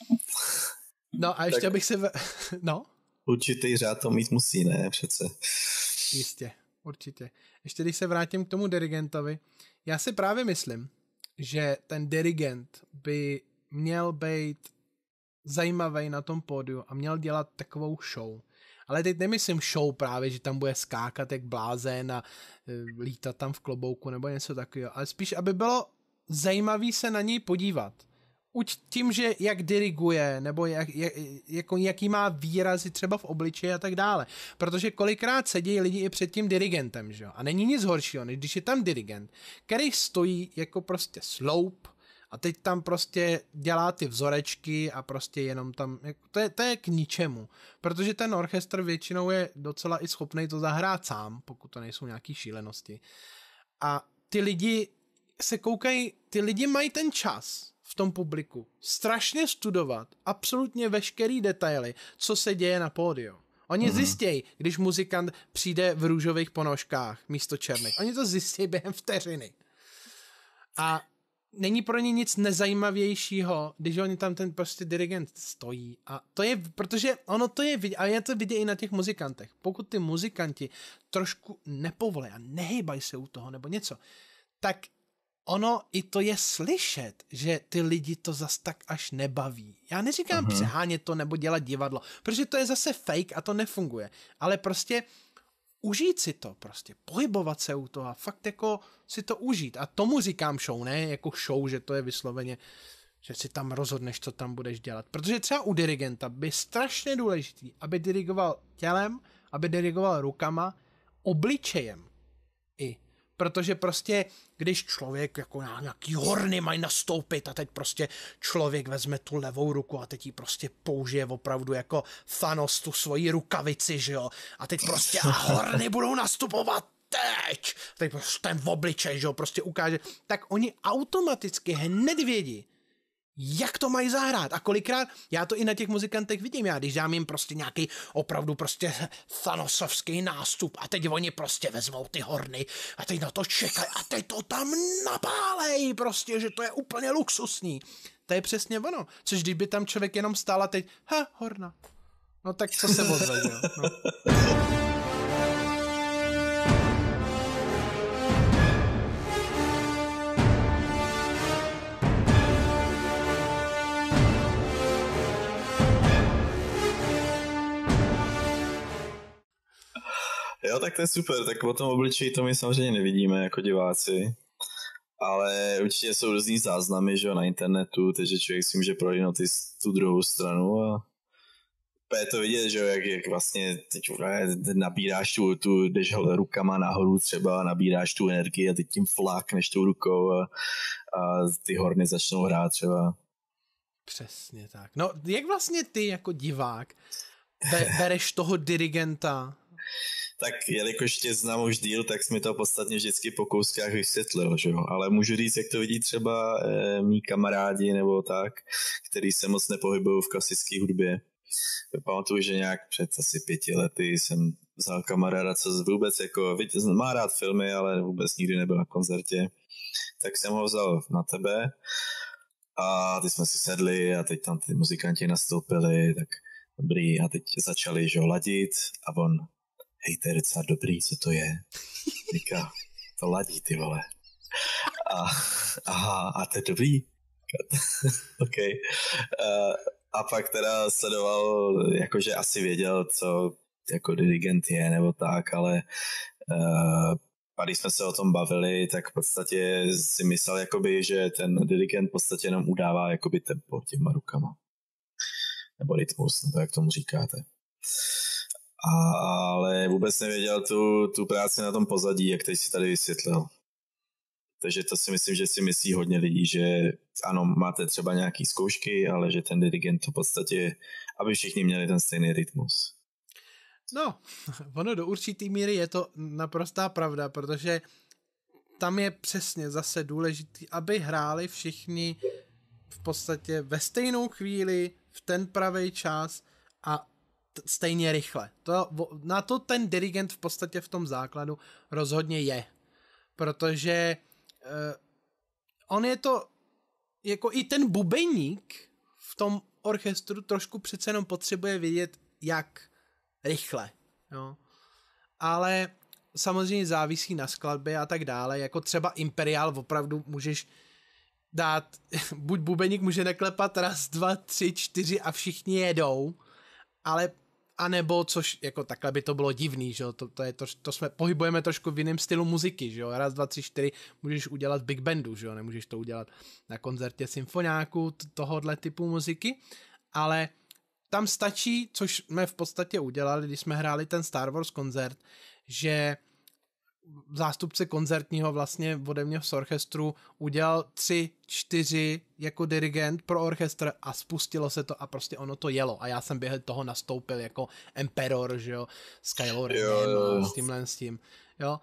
A: No a ještě tak abych se... No?
B: Určitý řád to mít musí, ne? Přece.
A: Jistě, určitě. Ještě když se vrátím k tomu dirigentovi, já si právě myslím, že ten dirigent by měl být zajímavý na tom pódiu a měl dělat takovou show. Ale teď nemyslím show právě, že tam bude skákat jak blázen a lítat tam v klobouku nebo něco takového, ale spíš, aby bylo zajímavý se na něj podívat. Uč tím, že jak diriguje, nebo jaký má výrazy třeba v obličeji a tak dále. Protože kolikrát sedí lidi i před tím dirigentem, že jo? A není nic horšího, než když je tam dirigent, který stojí jako prostě sloup a teď tam prostě dělá ty vzorečky a prostě jenom tam, to je k ničemu. Protože ten orchestr většinou je docela i schopný to zahrát sám, pokud to nejsou nějaký šílenosti. A ty lidi se koukají, ty lidi mají ten čas v tom publiku strašně studovat absolutně veškerý detaily, co se děje na pódiu. Oni zjistějí, když muzikant přijde v růžových ponožkách místo černých. Oni to zjistějí během vteřiny. A není pro ně nic nezajímavějšího, když oni tam ten prostě dirigent stojí. A to je, protože ono to je, a je to vidět i na těch muzikantech. Pokud ty muzikanti trošku nepovolí a nehejbají se u toho nebo něco, tak ono i to je slyšet, že ty lidi to zas tak až nebaví. Já neříkám přehánět to nebo dělat divadlo, protože to je zase fake a to nefunguje. Ale prostě užít si to, prostě pohybovat se u toho a fakt jako si to užít. A tomu říkám show, ne jako show, že to je vysloveně, že si tam rozhodneš, co tam budeš dělat. Protože třeba u dirigenta by strašně důležitý, aby dirigoval tělem, aby dirigoval rukama, obličejem i. Protože prostě, když člověk jako nějaký horny mají nastoupit a teď prostě člověk vezme tu levou ruku a teď ji prostě použije opravdu jako Thanos tu svoji rukavici, že jo? A teď prostě a horny budou nastupovat teď prostě ten v obličej, že jo? Prostě ukáže. Tak oni automaticky hned vědí, jak to mají zahrát a kolikrát, já to i na těch muzikantech vidím, já když dám jim prostě nějaký opravdu prostě thanosovský nástup a teď oni prostě vezmou ty horny a teď na to čekají a teď to tam napálej prostě, že to je úplně luxusní. To je přesně ono, což kdyby tam člověk jenom stál a teď, horna. No tak co se ozve, jo? No.
B: Jo, tak to je super, tak o tom obličeji to my samozřejmě nevidíme jako diváci, ale určitě jsou různý záznamy, že jo, na internetu, takže člověk si může prohlídnout tu druhou stranu a je to vidět, že jak vlastně teď nabíráš jdeš rukama nahoru třeba, nabíráš tu energii a teď tím flákneš tou rukou a ty horny začnou hrát třeba.
A: Přesně tak. No, jak vlastně ty jako divák bereš toho dirigenta?
B: Tak jelikož tě znám už díl, tak jsi mi to podstatně vždycky po kouskách vysvětlil, že jo? Ale můžu říct, jak to vidí třeba mý kamarádi nebo tak, který se moc nepohybují v klasické hudbě. Pamatuju, že nějak před asi 5 lety jsem vzal kamaráda, co vůbec jako, má rád filmy, ale vůbec nikdy nebyl na koncertě, tak jsem ho vzal na tebe a teď jsme si sedli a teď tam ty muzikanti nastoupili, tak dobrý, a teď začali, že ho ladit a on, hej, to je docela dobrý, co to je? Říká, to ladí, ty vole. A to je dobrý? OK. A pak teda sledoval, jakože asi věděl, co jako dirigent je nebo tak, ale a když jsme se o tom bavili, tak v podstatě si myslel, jakoby, že ten dirigent v podstatě jenom udává jakoby tempo těma rukama. Nebo rytmus, nebo jak tomu říkáte. Ale vůbec nevěděl tu práci na tom pozadí, jak teď si tady vysvětlil. Takže to si myslím, že si myslí hodně lidí, že ano, máte třeba nějaký zkoušky, ale že ten dirigent to v podstatě, aby všichni měli ten stejný rytmus.
A: No, ono do určitý míry je to naprostá pravda, protože tam je přesně zase důležitý, aby hráli všichni v podstatě ve stejnou chvíli, v ten pravý čas a stejně rychle. Na to ten dirigent v podstatě v tom základu rozhodně je. Protože on je to, jako i ten bubeník v tom orchestru trošku přece jenom potřebuje vědět, jak rychle. Jo. Ale samozřejmě závisí na skladbě a tak dále. Jako třeba Imperial opravdu můžeš dát, buď bubeník může naklepat 1, 2, 3, 4 a všichni jedou, ale a nebo, což jako takhle by to bylo divný, že jo, to jsme pohybujeme trošku v jiném stylu muziky, že jo, 1, 2, 3, 4 můžeš udělat v big bandu, že jo, nemůžeš to udělat na koncertě symfoniáku tohohle typu muziky, ale tam stačí, což jsme v podstatě udělali, když jsme hráli ten Star Wars koncert, že zástupce koncertního vlastně ode mě z orchestru udělal 3, 4 jako dirigent pro orchestr a spustilo se to a prostě ono to jelo a já jsem během toho nastoupil jako Emperor, že jo, s Kylo Renem a s tím, jo,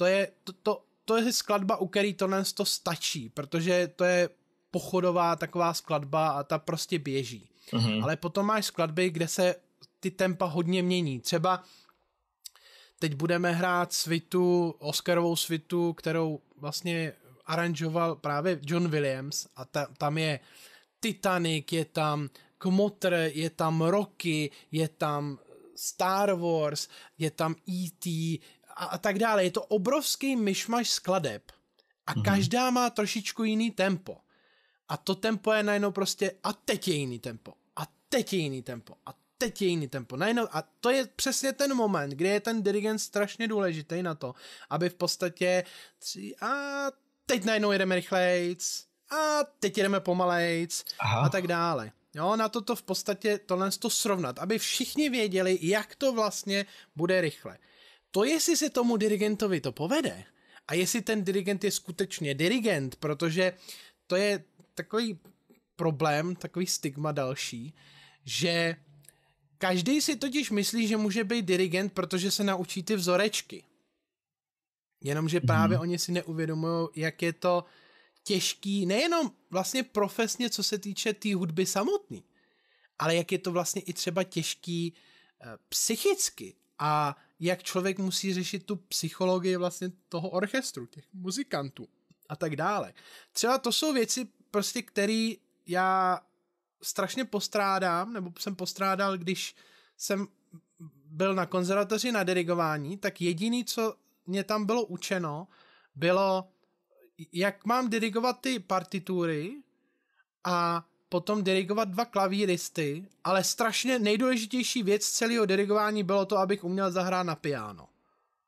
A: to je skladba, u který tohle to stačí, protože to je pochodová taková skladba a ta prostě běží. Ale potom máš skladby, kde se ty tempa hodně mění, třeba teď budeme hrát Oscarovou svitu, kterou vlastně aranžoval právě John Williams a tam je Titanic, je tam Kmotr, je tam Rocky, je tam Star Wars, je tam E.T. a tak dále. Je to obrovský myšmaš skladeb a každá má trošičku jiný tempo. A to tempo je najednou prostě a teď je jiný tempo. A teď je jiný tempo. A teď je jiný tempo. Najednou, a to je přesně ten moment, kdy je ten dirigent strašně důležitý na to, aby v podstatě a teď najednou jedeme rychlejc a teď jedeme pomalejc a tak dále. Jo, na to v podstatě tohle to srovnat, aby všichni věděli, jak to vlastně bude rychle. To, jestli se tomu dirigentovi to povede a jestli ten dirigent je skutečně dirigent, protože to je takový problém, takový stigma další, že každý si totiž myslí, že může být dirigent, protože se naučí ty vzorečky. Jenomže právě oni si neuvědomují, jak je to těžký, nejenom vlastně profesně, co se týče té hudby samotný, ale jak je to vlastně i třeba těžký psychicky a jak člověk musí řešit tu psychologii vlastně toho orchestru, těch muzikantů a tak dále. Třeba to jsou věci prostě, které já strašně postrádám, nebo jsem postrádal, když jsem byl na konzervatoři na dirigování, tak jediný, co mě tam bylo učeno, bylo, jak mám dirigovat ty partitury a potom dirigovat 2 klavíristy, ale strašně nejdůležitější věc celého dirigování bylo to, abych uměl zahrát na piano.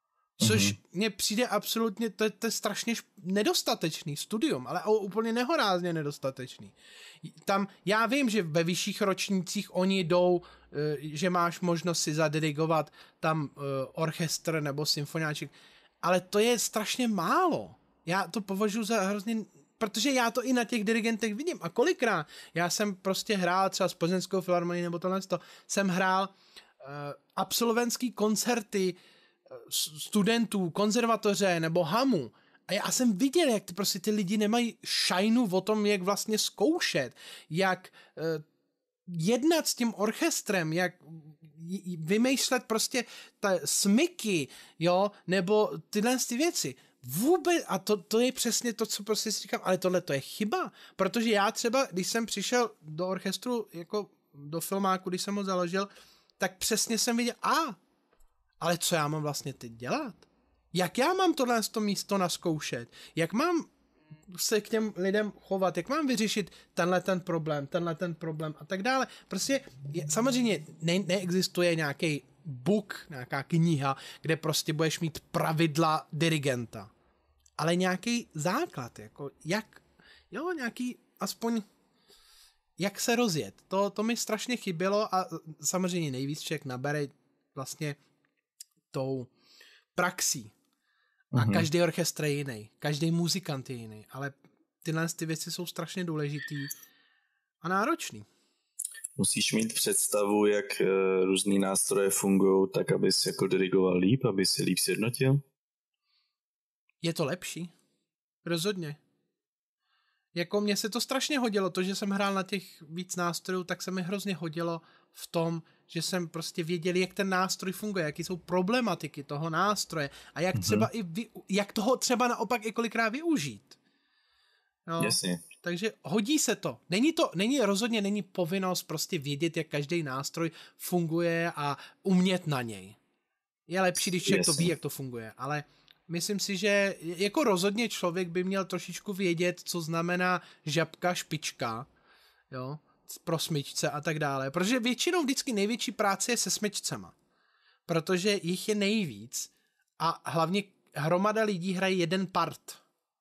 A: Což mně přijde absolutně, to je strašně nedostatečný studium, ale úplně nehorázně nedostatečný. Tam, já vím, že ve vyšších ročnících oni jdou, že máš možnost si zadirigovat tam orchestr nebo symfoniáček, ale to je strašně málo. Já to považuji za hrozně, protože já to i na těch dirigentech vidím. A kolikrát já jsem prostě hrál třeba z Plzeňskou filharmonii nebo tohle, jsem hrál absolventský koncerty studentů, konzervatoře nebo hamu. A já jsem viděl, jak prostě ty lidi nemají šajnu o tom, jak vlastně zkoušet, jak jednat s tím orchestrem, jak vymýšlet prostě smyky, jo, nebo tyhle ty věci. Vůbec, a to je přesně to, co prostě si říkám, ale tohle to je chyba, protože já třeba, když jsem přišel do orchestru, jako do filmáku, když jsem ho založil, tak přesně jsem viděl, ale co já mám vlastně teď dělat? Jak já mám tohle místo naskoušet? Jak mám se k těm lidem chovat? Jak mám vyřešit tenhle ten problém a tak dále? Prostě samozřejmě neexistuje nějaký book, nějaká kniha, kde prostě budeš mít pravidla dirigenta. Ale nějaký základ, jako nějaký aspoň jak se rozjet. To mi strašně chybělo a samozřejmě nejvíc člověk nabere vlastně tou praxí. A každý orchestr je jiný, každý muzikant je jiný, ale tyhle ty věci jsou strašně důležitý a náročný.
B: Musíš mít představu, jak různý nástroje fungují, tak abys jako dirigoval líp, aby si líp sjednotil?
A: Je to lepší. Rozhodně. Jako mně se to strašně hodilo, to, že jsem hrál na těch víc nástrojů, tak se mi hrozně hodilo v tom, že jsem prostě věděl, jak ten nástroj funguje, jaký jsou problematiky toho nástroje a jak třeba jak toho třeba naopak i kolikrát využít. No,
B: jasně.
A: Takže hodí se to. Rozhodně není povinnost prostě vědět, jak každý nástroj funguje a umět na něj. Je lepší, když člověk to ví, jak to funguje, ale myslím si, že jako rozhodně člověk by měl trošičku vědět, co znamená žabka, špička, jo, pro smyčce a tak dále. Protože většinou vždycky největší práce je se smyčcema. Protože jich je nejvíc a hlavně hromada lidí hraje jeden part.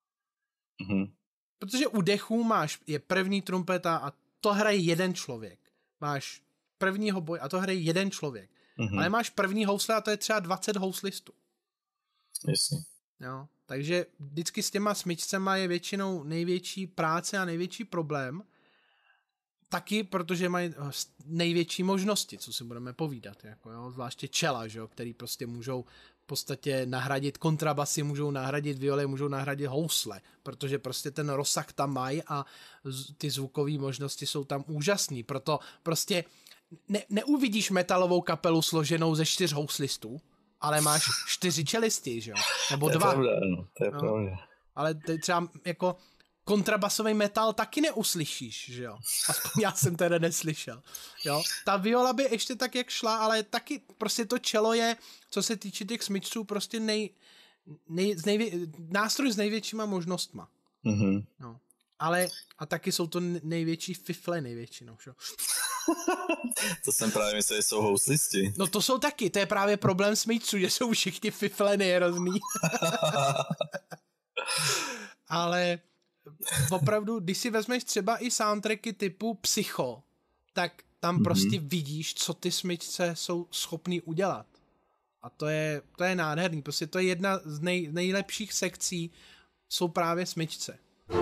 A: Protože u dechů je první trumpeta a to hraje jeden člověk. Máš prvního boj a to hraje jeden člověk. Ale máš první housle a to je třeba 20 houslistů.
B: Jasně.
A: Jo, takže vždycky s těma smyčcema je většinou největší práce a největší problém. Taky, protože mají největší možnosti, co si budeme povídat. Jako, jo, zvláště čela, že jo, který prostě můžou v podstatě nahradit kontrabasy, můžou nahradit violy, můžou nahradit housle, protože prostě ten rozsah tam mají a ty zvukové možnosti jsou tam úžasný. Proto prostě neuvidíš metalovou kapelu složenou ze 4 houslistů, ale máš 4 čelisti, že jo? Nebo 2.
B: To je pravda.
A: Ale třeba jako kontrabasový metal taky neuslyšíš, že jo? Aspoň já jsem teda neslyšel, jo? Ta viola by ještě tak jak šla, ale taky prostě to čelo je, co se týče těch smyčců, prostě nástroj s největšíma možnostma. No. Ale a taky jsou to největší fifle největšinou, že jo?
B: To jsem právě myslel, že jsou houslisti.
A: No to jsou taky, to je právě problém smyčců, že jsou všichni fifleny hrozný. Ale opravdu, když si vezmeš třeba i soundtracky typu Psycho, tak tam prostě vidíš, co ty smyčce jsou schopný udělat. A to je nádherný, prostě to je jedna z nejlepších sekcí, jsou právě smyčce.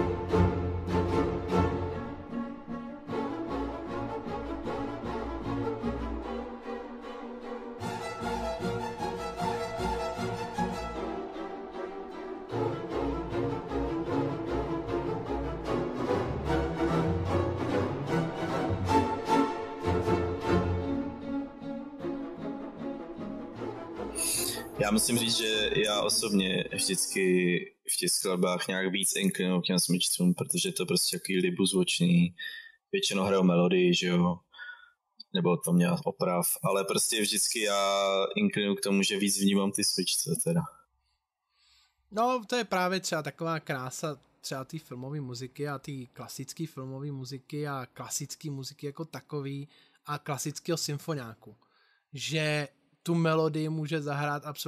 B: Já musím říct, že já osobně vždycky v těch skladbách nějak víc inklinuju k těm smyčcům, protože to prostě takový libuzvočný, většinou hrajou melodii, že jo, nebo to měl oprav, ale prostě vždycky já inklinuju k tomu, že víc vnímám ty smyčce teda.
A: No, to je právě třeba taková krása třeba té filmové muziky a té klasické filmové muziky a klasické muziky jako takový a klasického symfoniáku, že tu melodii může zahrát absolutně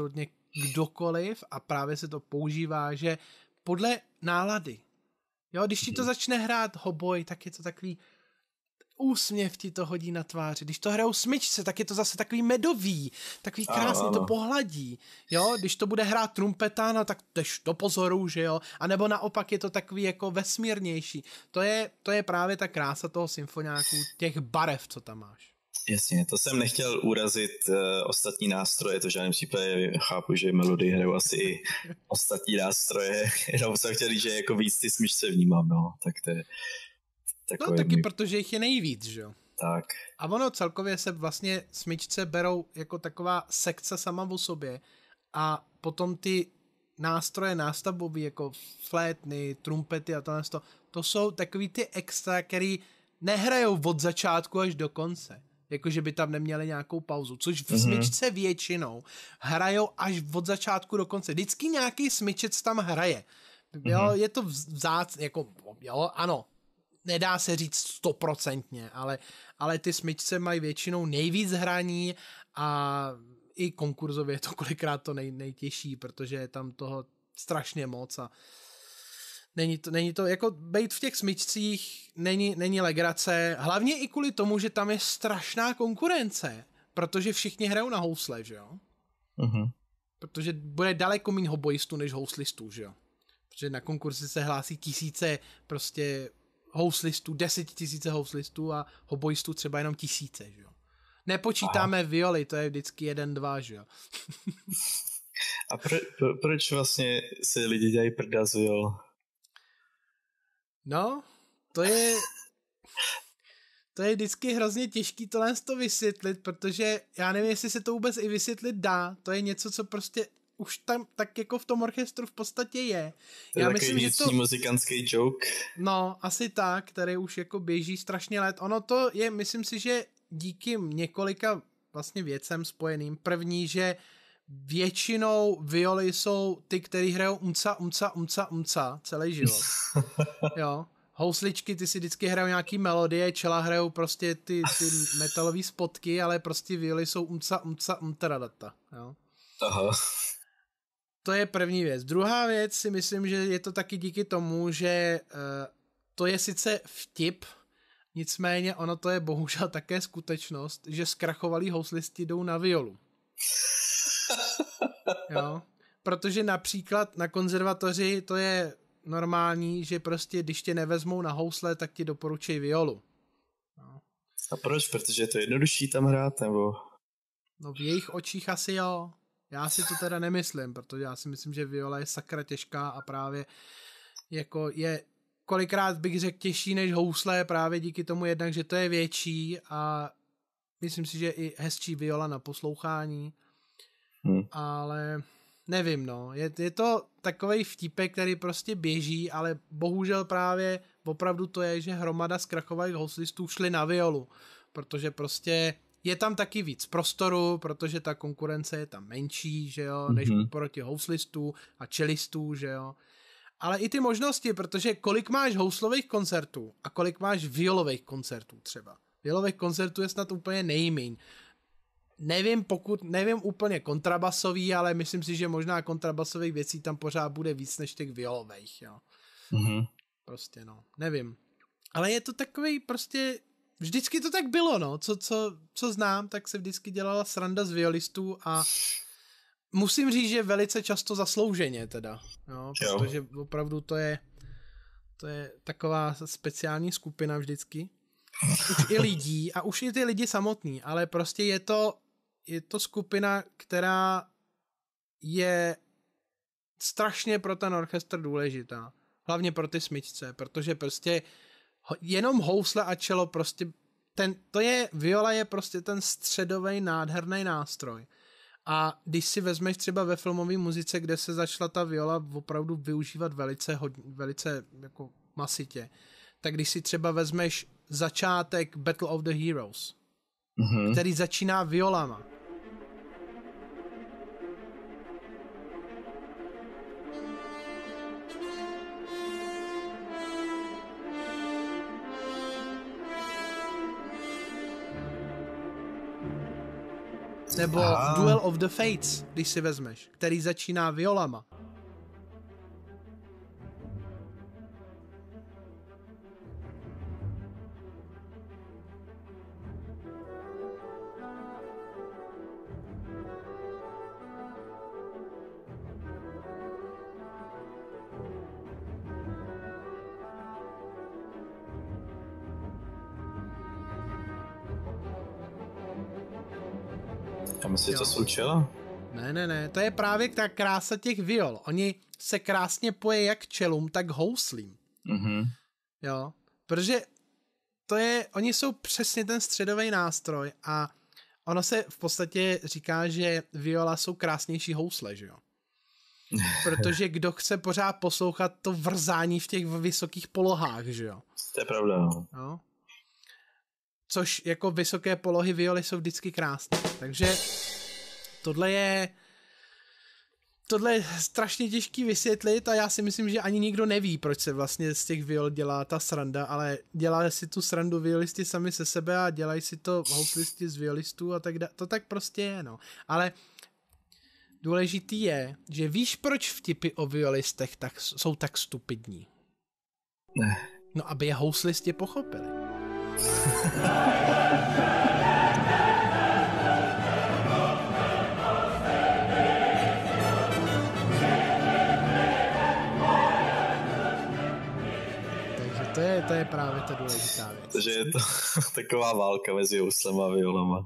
A: kdokoliv a právě se to používá, že podle nálady. Jo, když ti to začne hrát hoboj, tak je to takový úsměv ti to hodí na tváři. Když to hrajou smyčce, tak je to zase takový medový, takový krásný, to pohladí. Jo, když to bude hrát trumpeta, no tak tež do pozoru, že jo. A nebo naopak je to takový jako vesmírnější. To je právě ta krása toho symfoniáku, těch barev, co tam máš.
B: Jasně, to jsem nechtěl urazit ostatní nástroje, to v žádném případě chápu, že melodii hrajou asi i ostatní nástroje, jenom jsem chtěl říct, že jako víc ty smyčce vnímám, no, tak to je
A: no taky protože jich je nejvíc, že jo.
B: Tak.
A: A ono celkově se vlastně smyčce berou jako taková sekce sama o sobě a potom ty nástroje nástavbový, jako flétny, trumpety a to jsou takový ty extra, který nehrajou od začátku až do konce. Jakože by tam neměli nějakou pauzu, což v smyčce většinou hrajou až od začátku do konce. Vždycky nějaký smyčec tam hraje. Jo, je to jako, jo, ano, nedá se říct 100%, ale ty smyčce mají většinou nejvíc hraní a i konkurzově je to kolikrát to nejtěžší, protože je tam toho strašně moc a není to jako bejt v těch smyčcích není legrace, hlavně i kvůli tomu, že tam je strašná konkurence, protože všichni hrajou na housle, že jo? Protože bude daleko méně hobojistů než houslistů, že jo? Protože na konkurzi se hlásí tisíce prostě houslistů, 10 000 houslistů a hobojistů třeba jenom 1000, že jo? Nepočítáme violy, to je vždycky 1, 2, že jo?
B: A proč vlastně se lidi dělají prda z viol?
A: No, to je vždycky hrozně těžký tohle to vysvětlit, protože já nevím, jestli se to vůbec i vysvětlit dá, to je něco, co prostě už tam tak jako v tom orchestru v podstatě je.
B: To je takový vnitřní muzikantský joke.
A: No, asi tak, který už jako běží strašně let. Ono to je, myslím si, že díky několika vlastně věcem spojeným. První, že většinou violy jsou ty, který hrajou umca celý život. Jo. Housličky, ty si vždycky hrajou nějaký melodie, čela hrajou prostě ty metalové spotky, ale prostě violy jsou umtradata. Jo.
B: Aha.
A: To je první věc. Druhá věc si myslím, že je to taky díky tomu, že to je sice vtip, nicméně ono to je bohužel také skutečnost, že zkrachovalí houslisti jdou na violu. Jo? Protože například na konzervatoři to je normální, že prostě když tě nevezmou na housle, tak ti doporučí violu. Jo?
B: A proč? Protože je to jednodušší tam hrát, nebo?
A: No v jejich očích asi jo. Já si to teda nemyslím, protože já si myslím, že viola je sakra těžká a právě jako je kolikrát bych řekl těžší než housle právě díky tomu jednak, že to je větší a myslím si, že i hezčí viola na poslouchání. Ale nevím, no. Je to takovej vtipek, který prostě běží, ale bohužel právě opravdu to je, že hromada zkrachovaných houslistů šli na violu, protože prostě je tam taky víc prostoru, protože ta konkurence je tam menší, že jo, než proti houslistů a čelistů, že jo. Ale i ty možnosti, protože kolik máš houslových koncertů a kolik máš violových koncertů třeba. Violových koncertů je snad úplně nejmíň. Nevím úplně kontrabasový, ale myslím si, že možná kontrabasových věcí tam pořád bude víc než těch violových, jo. Prostě no, nevím. Ale je to takový prostě, vždycky to tak bylo, no, co znám, tak se vždycky dělala sranda z violistů a musím říct, že velice často zaslouženě teda, jo, protože opravdu to je taková speciální skupina vždycky. Už i lidí a už i ty lidi samotný, ale prostě je to skupina, která je strašně pro ten orchestr důležitá. Hlavně pro ty smyčce, protože prostě jenom housle a čelo prostě viola je prostě ten středový nádherný nástroj. A když si vezmeš třeba ve filmové muzice, kde se začala ta viola opravdu využívat velice jako masitě, tak když si třeba vezmeš začátek Battle of the Heroes, který začíná violama. Nebo Duel of the Fates, když si vezmeš, který začíná violama.
B: A myslíš, to jsou čela?
A: Ne, to je právě ta krása těch viol. Oni se krásně poje jak čelům, tak houslím.
B: Mhm.
A: Jo, protože oni jsou přesně ten středový nástroj a ono se v podstatě říká, že viola jsou krásnější housle, že jo. Protože kdo chce pořád poslouchat to vrzání v těch vysokých polohách, že jo.
B: To je pravda,
A: no. Což jako vysoké polohy violy jsou vždycky krásné. Takže tohle je strašně těžký vysvětlit a já si myslím, že ani nikdo neví, proč se vlastně z těch viol dělá ta sranda, ale dělají si tu srandu violisti sami se sebe a dělají si to houslisti z violistů a tak dále. To tak prostě je, no. Ale důležitý je, že víš, proč vtipy o violistech jsou tak stupidní?
B: Ne.
A: No, aby je houslisti pochopili. To je právě ta důležitá věc.
B: Takže je to taková válka mezi houslema a violama.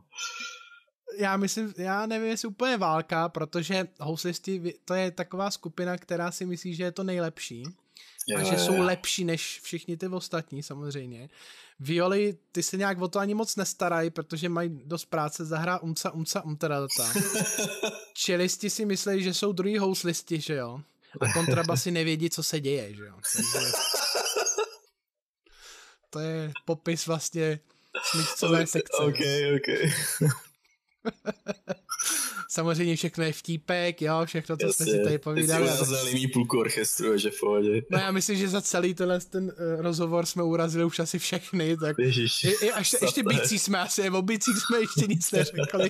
A: Já nevím, jestli úplně válka, protože houslisti, to je taková skupina, která si myslí, že je to nejlepší. A že jsou lepší než všichni ty ostatní, samozřejmě. Violy, ty se nějak o to ani moc nestarají, protože mají dost práce, zahrá umtradata. Čelisti si myslí, že jsou druhý houslisti, že jo? A kontrabasy nevědí, co se děje, že jo? Takže to je popis vlastně smyčcové sekce.
B: Ok.
A: Samozřejmě všechno je vtípek, jo, všechno, co jsme si tady povídali.
B: Jasně, urazili půlku orchestru, že v pohodě.
A: No já myslím, že za celý ten rozhovor jsme urazili už asi všechny, tak ještě bicí jsme asi, o bicích jsme ještě nic neřekli.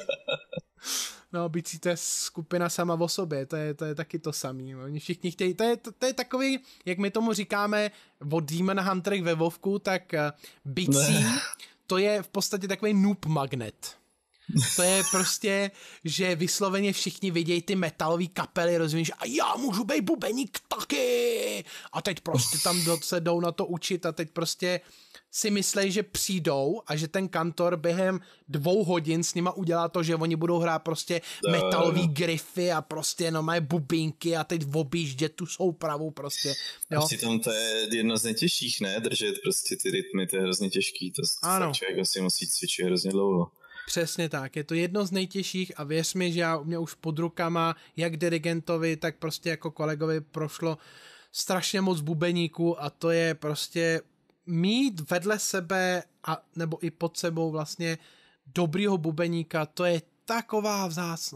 A: No, bicí to je skupina sama o sobě, to je taky to samý. Oni všichni chtějí, to je takový, jak my tomu říkáme o Demon Hunterech ve Vovku, tak bicí, to je v podstatě takový noob magnet. To je prostě, že vysloveně všichni vidějí ty metalové kapely, rozumíš, a já můžu být bubeník taky. A teď prostě tam se jdou na to učit a teď prostě si myslej, že přijdou a že ten kantor během 2 hodin s nima udělá to, že oni budou hrát prostě metalový grify a prostě mají bubínky a teď objíždět tu soupravu prostě. Jo.
B: A přitom to je jedno z nejtěžších, ne? Držet prostě ty rytmy, to je hrozně těžký, to člověk asi musí cvičit hrozně dlouho.
A: Přesně tak, je to jedno z nejtěžších a věř mi, že mě už pod rukama, jak dirigentovi, tak prostě jako kolegovi prošlo strašně moc bubeníků a to je prostě mít vedle sebe a nebo i pod sebou vlastně dobrýho bubeníka, to je taková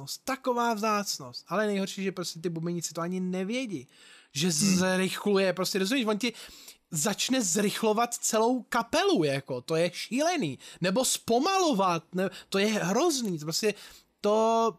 A: vzácnost, ale nejhorší, že prostě ty bubeníci to ani nevědí, že zrychluje, prostě rozumíš, on ti začne zrychlovat celou kapelu, jako, to je šílený, nebo zpomalovat, to je hrozný, prostě to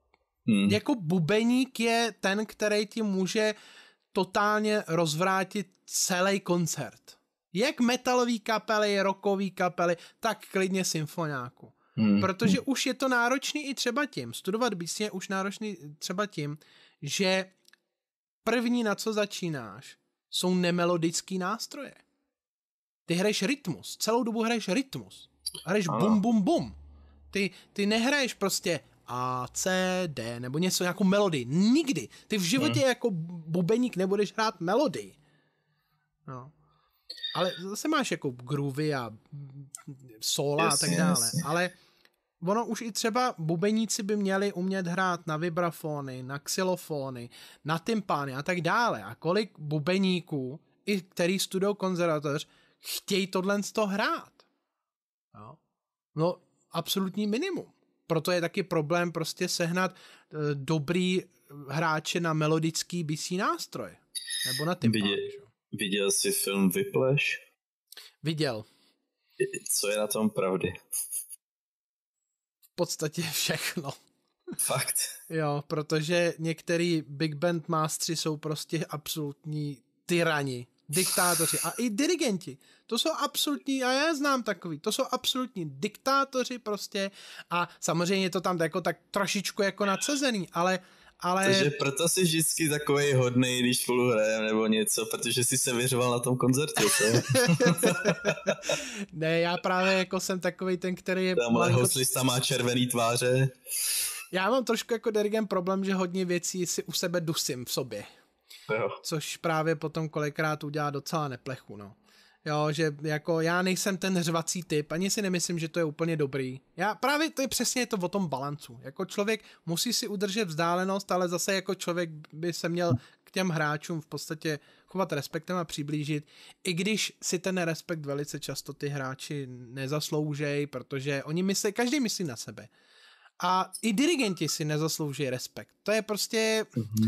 A: jako bubeník je ten, který ti může totálně rozvrátit celý koncert. Jak metalový kapely, rockový kapely, tak klidně symfoniáku. Protože už je to náročný i třeba tím, studovat bicí je už náročný třeba tím, že první, na co začínáš, jsou nemelodický nástroje. Ty hraješ rytmus, celou dobu hraješ rytmus. Hraješ bum, bum, bum. Ty nehraješ prostě A, C, D, nebo něco, nějakou melodii. Nikdy. Ty v životě jako bubeník nebudeš hrát melodii. No. Ale zase máš jako groovy a sola a tak dále. Jasně. Ale ono už i třeba bubeníci by měli umět hrát na vibrafony, na xylofony, na tympány a tak dále. A kolik bubeníků, i který studují konzervatoř, chtějí tohle z toho hrát. No, absolutní minimum. Proto je taky problém prostě sehnat dobrý hráče na melodický bicí nástroj. Nebo na tympány.
B: Viděl jsi film Whiplash?
A: Viděl.
B: Co je na tom pravdy?
A: V podstatě všechno.
B: Fakt?
A: Jo, protože některý big band mástři jsou prostě absolutní tyrani, diktátoři a i dirigenti. To jsou absolutní, a já znám takový, to jsou absolutní diktátoři prostě a samozřejmě je to tam jako tak trošičku jako nadsazený, ale
B: Takže proto jsi vždycky takovej hodnej, když spolu hrajeme nebo něco, protože jsi se vyřoval na tom koncertě, co?
A: Ne, já právě jako jsem takovej ten, který je...
B: Tam hoslista má červený tváře.
A: Já mám trošku jako dirigent problém, že hodně věcí si u sebe dusím v sobě.
B: Jo.
A: Což právě potom kolikrát udělá docela neplechu, no. Jo, že jako já nejsem ten hřvací typ, ani si nemyslím, že to je úplně dobrý. Já právě to je přesně to o tom balancu. Jako člověk musí si udržet vzdálenost, ale zase jako člověk by se měl k těm hráčům v podstatě chovat respektem a přiblížit, i když si ten respekt velice často ty hráči nezasloužejí, protože oni myslí, každý myslí na sebe. A i dirigenti si nezaslouží respekt. To je prostě...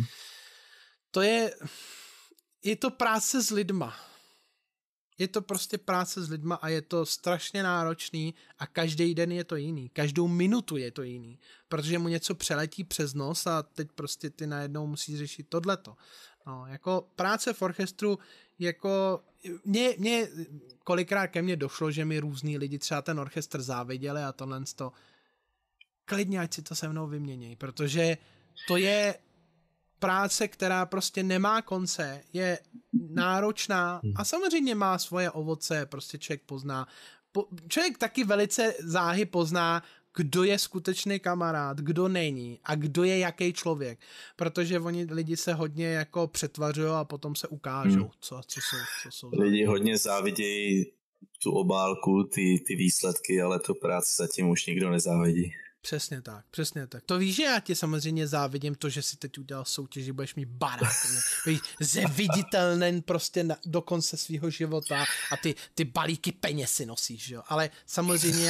A: To je to práce s lidma. Je to prostě práce s lidma a je to strašně náročný a každý den je to jiný. Každou minutu je to jiný. Protože mu něco přeletí přes nos a teď prostě ty najednou musíš řešit tohleto. No, jako práce v orchestru, jako mě kolikrát ke mně došlo, že mi různý lidi třeba ten orchestr záviděli a tohle to klidně, ať si to se mnou vyměněj, protože to je práce, která prostě nemá konce, je náročná a samozřejmě má svoje ovoce, prostě člověk pozná. Člověk taky velice záhy pozná, kdo je skutečný kamarád, kdo není a kdo je jaký člověk, protože oni lidi se hodně jako přetvařují a potom se ukážou, co jsou.
B: Lidi hodně závidějí tu obálku, ty výsledky, ale tu práci zatím už nikdo nezávidí.
A: Přesně tak. To víš, že já ti samozřejmě závidím to, že si teď udělal soutěž, že budeš mít barák. Zeviditelný prostě do konce svého života a ty balíky peněz si nosíš, jo. Ale samozřejmě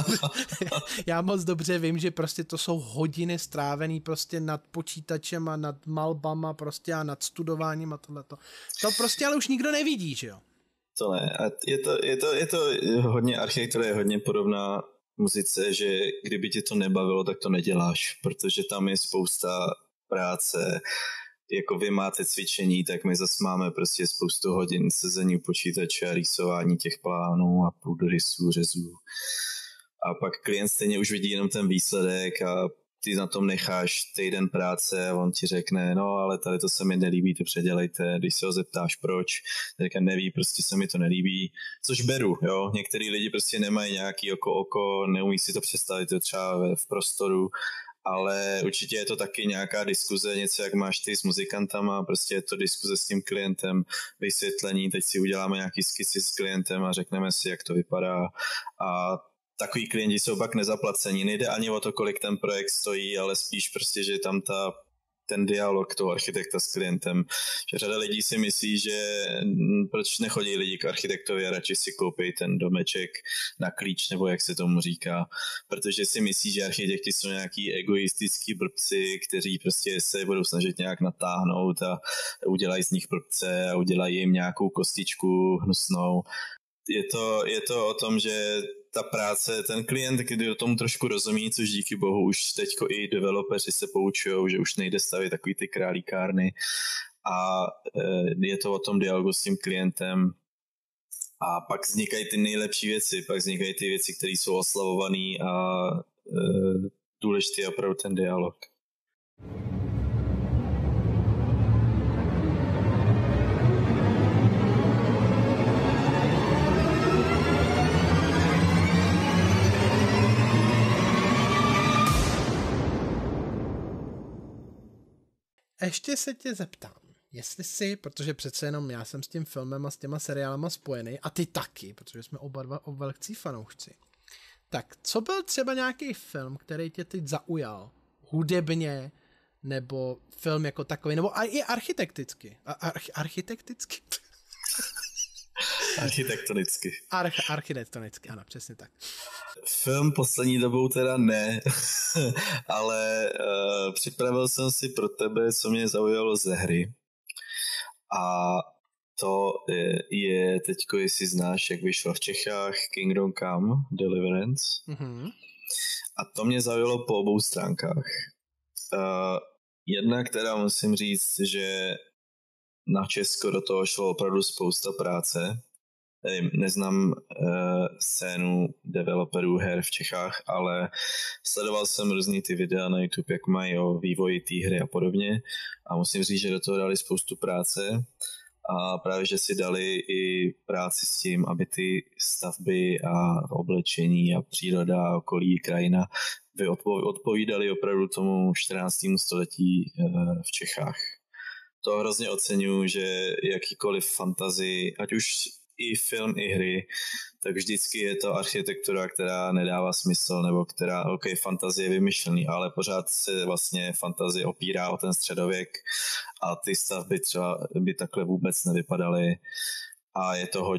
A: já moc dobře vím, že prostě to jsou hodiny strávený prostě nad počítačem a nad malbama prostě a nad studováním a tohleto. To prostě ale už nikdo nevidí, že jo.
B: To ne. A je to hodně, architektura je hodně podobná muzice, že kdyby tě to nebavilo, tak to neděláš, protože tam je spousta práce, jako vy máte cvičení, tak my zase máme prostě spoustu hodin sezení u počítače a rýsování těch plánů a průrysů, řezů. A pak klient stejně už vidí jenom ten výsledek a ty na tom necháš týden práce a on ti řekne, no ale tady to se mi nelíbí, to předělejte, když se ho zeptáš proč, tak neví, prostě se mi to nelíbí, což beru, jo, některý lidi prostě nemají nějaký oko, neumí si to představit to třeba v prostoru, ale určitě je to taky nějaká diskuze, něco jak máš ty s muzikantama, prostě je to diskuze s tím klientem, vysvětlení, teď si uděláme nějaký skisy s klientem a řekneme si, jak to vypadá a takový klienti jsou pak nezaplacení. Nejde ani o to, kolik ten projekt stojí, ale spíš prostě, že tam ten dialog toho architekta s klientem. Že řada lidí si myslí, že proč nechodí lidi k architektovi a radši si koupí ten domeček na klíč, nebo jak se tomu říká. Protože si myslí, že architekti jsou nějaký egoistický blbci, kteří prostě se budou snažit nějak natáhnout a udělají z nich blbce a udělají jim nějakou kostičku hnusnou. Je to o tom, že ta práce, ten klient, když o tom trošku rozumí, což díky bohu už teďko i developeři se poučujou, že už nejde stavit takový ty králíkárny a je to o tom dialogu s tím klientem a pak vznikají ty nejlepší věci, pak vznikají ty věci, které jsou oslavované a důležitý je opravdu ten dialog.
A: Ještě se tě zeptám, jestli si, protože přece jenom já jsem s tím filmem a s těma seriálama spojený, a ty taky, protože jsme oba dva velcí fanoušci. Tak co byl třeba nějaký film, který tě teď zaujal hudebně, nebo film jako takový, nebo i architektonicky? Architektonicky, ano, přesně tak.
B: Film poslední dobou teda ne, ale připravil jsem si pro tebe, co mě zaujalo ze hry. A to je teďko, jestli znáš, jak vyšlo v Čechách Kingdom Come Deliverance. Mm-hmm. A to mě zaujalo po obou stránkách. Jedna, která musím říct, že na Česko do toho šlo opravdu spousta práce. Neznám scénu developerů her v Čechách, ale sledoval jsem různý ty videa na YouTube, jak mají o vývoji té hry a podobně a musím říct, že do toho dali spoustu práce a právě, že si dali i práci s tím, aby ty stavby a oblečení a příroda a okolí, krajina by odpovídali opravdu tomu 14. století v Čechách. To hrozně oceňuji, že jakýkoliv fantasy, ať už i film, i hry, tak vždycky je to architektura, která nedává smysl, nebo která, fantazie je vymyšlený, ale pořád se vlastně fantazie opírá o ten středověk a ty stavby třeba by takhle vůbec nevypadaly a je to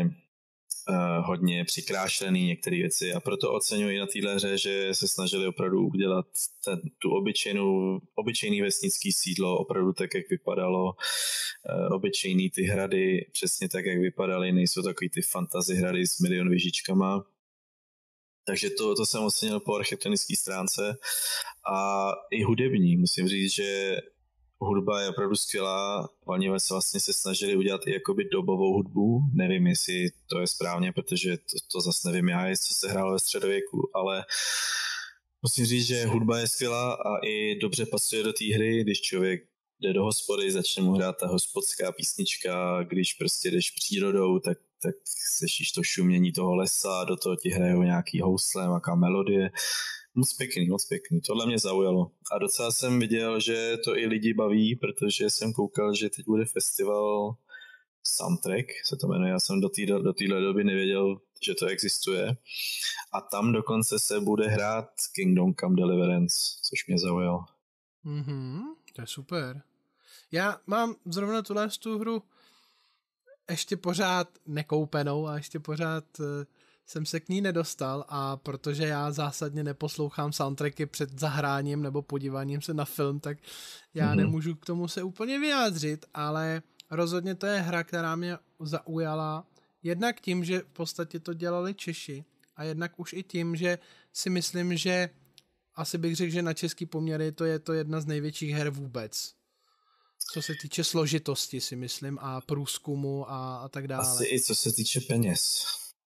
B: hodně přikrášlený některé věci a proto oceňuji na téhle hře, že se snažili opravdu udělat tu obyčejný vesnický sídlo opravdu tak, jak vypadalo, obyčejný ty hrady přesně tak, jak vypadaly, nejsou takový ty fantasy hrady s milion vyžičkama. Takže to jsem ocenil po architektonické stránce a i hudební. Musím říct, že hudba je opravdu skvělá. Oni vlastně se snažili udělat i jakoby dobovou hudbu. Nevím, jestli to je správně, protože to zase nevím já, jestli se hrálo ve středověku, ale musím říct, že hudba je skvělá a i dobře pasuje do té hry, když člověk jde do hospody, začne mu hrát ta hospodská písnička, když prostě jdeš přírodou, tak slyšíš to šumění toho lesa, do toho ti hrajou nějaký housle, nějaká melodie. Moc pěkný. Tohle mě zaujalo. A docela jsem viděl, že to i lidi baví, protože jsem koukal, že teď bude festival Soundtrack, se to jmenuje. Já jsem do téhle doby nevěděl, že to existuje. A tam dokonce se bude hrát Kingdom Come Deliverance, což mě zaujalo.
A: To je super. Já mám zrovna tu hru ještě pořád nekoupenou a ještě pořád jsem se k ní nedostal a protože já zásadně neposlouchám soundtracky před zahráním nebo podíváním se na film, tak já nemůžu k tomu se úplně vyjádřit, ale rozhodně to je hra, která mě zaujala jednak tím, že v podstatě to dělali Češi a jednak už i tím, že si myslím, že asi bych řekl, že na český poměry to je to jedna z největších her vůbec. Co se týče složitosti, si myslím, a průzkumu a tak dále.
B: Asi i co se týče peněz.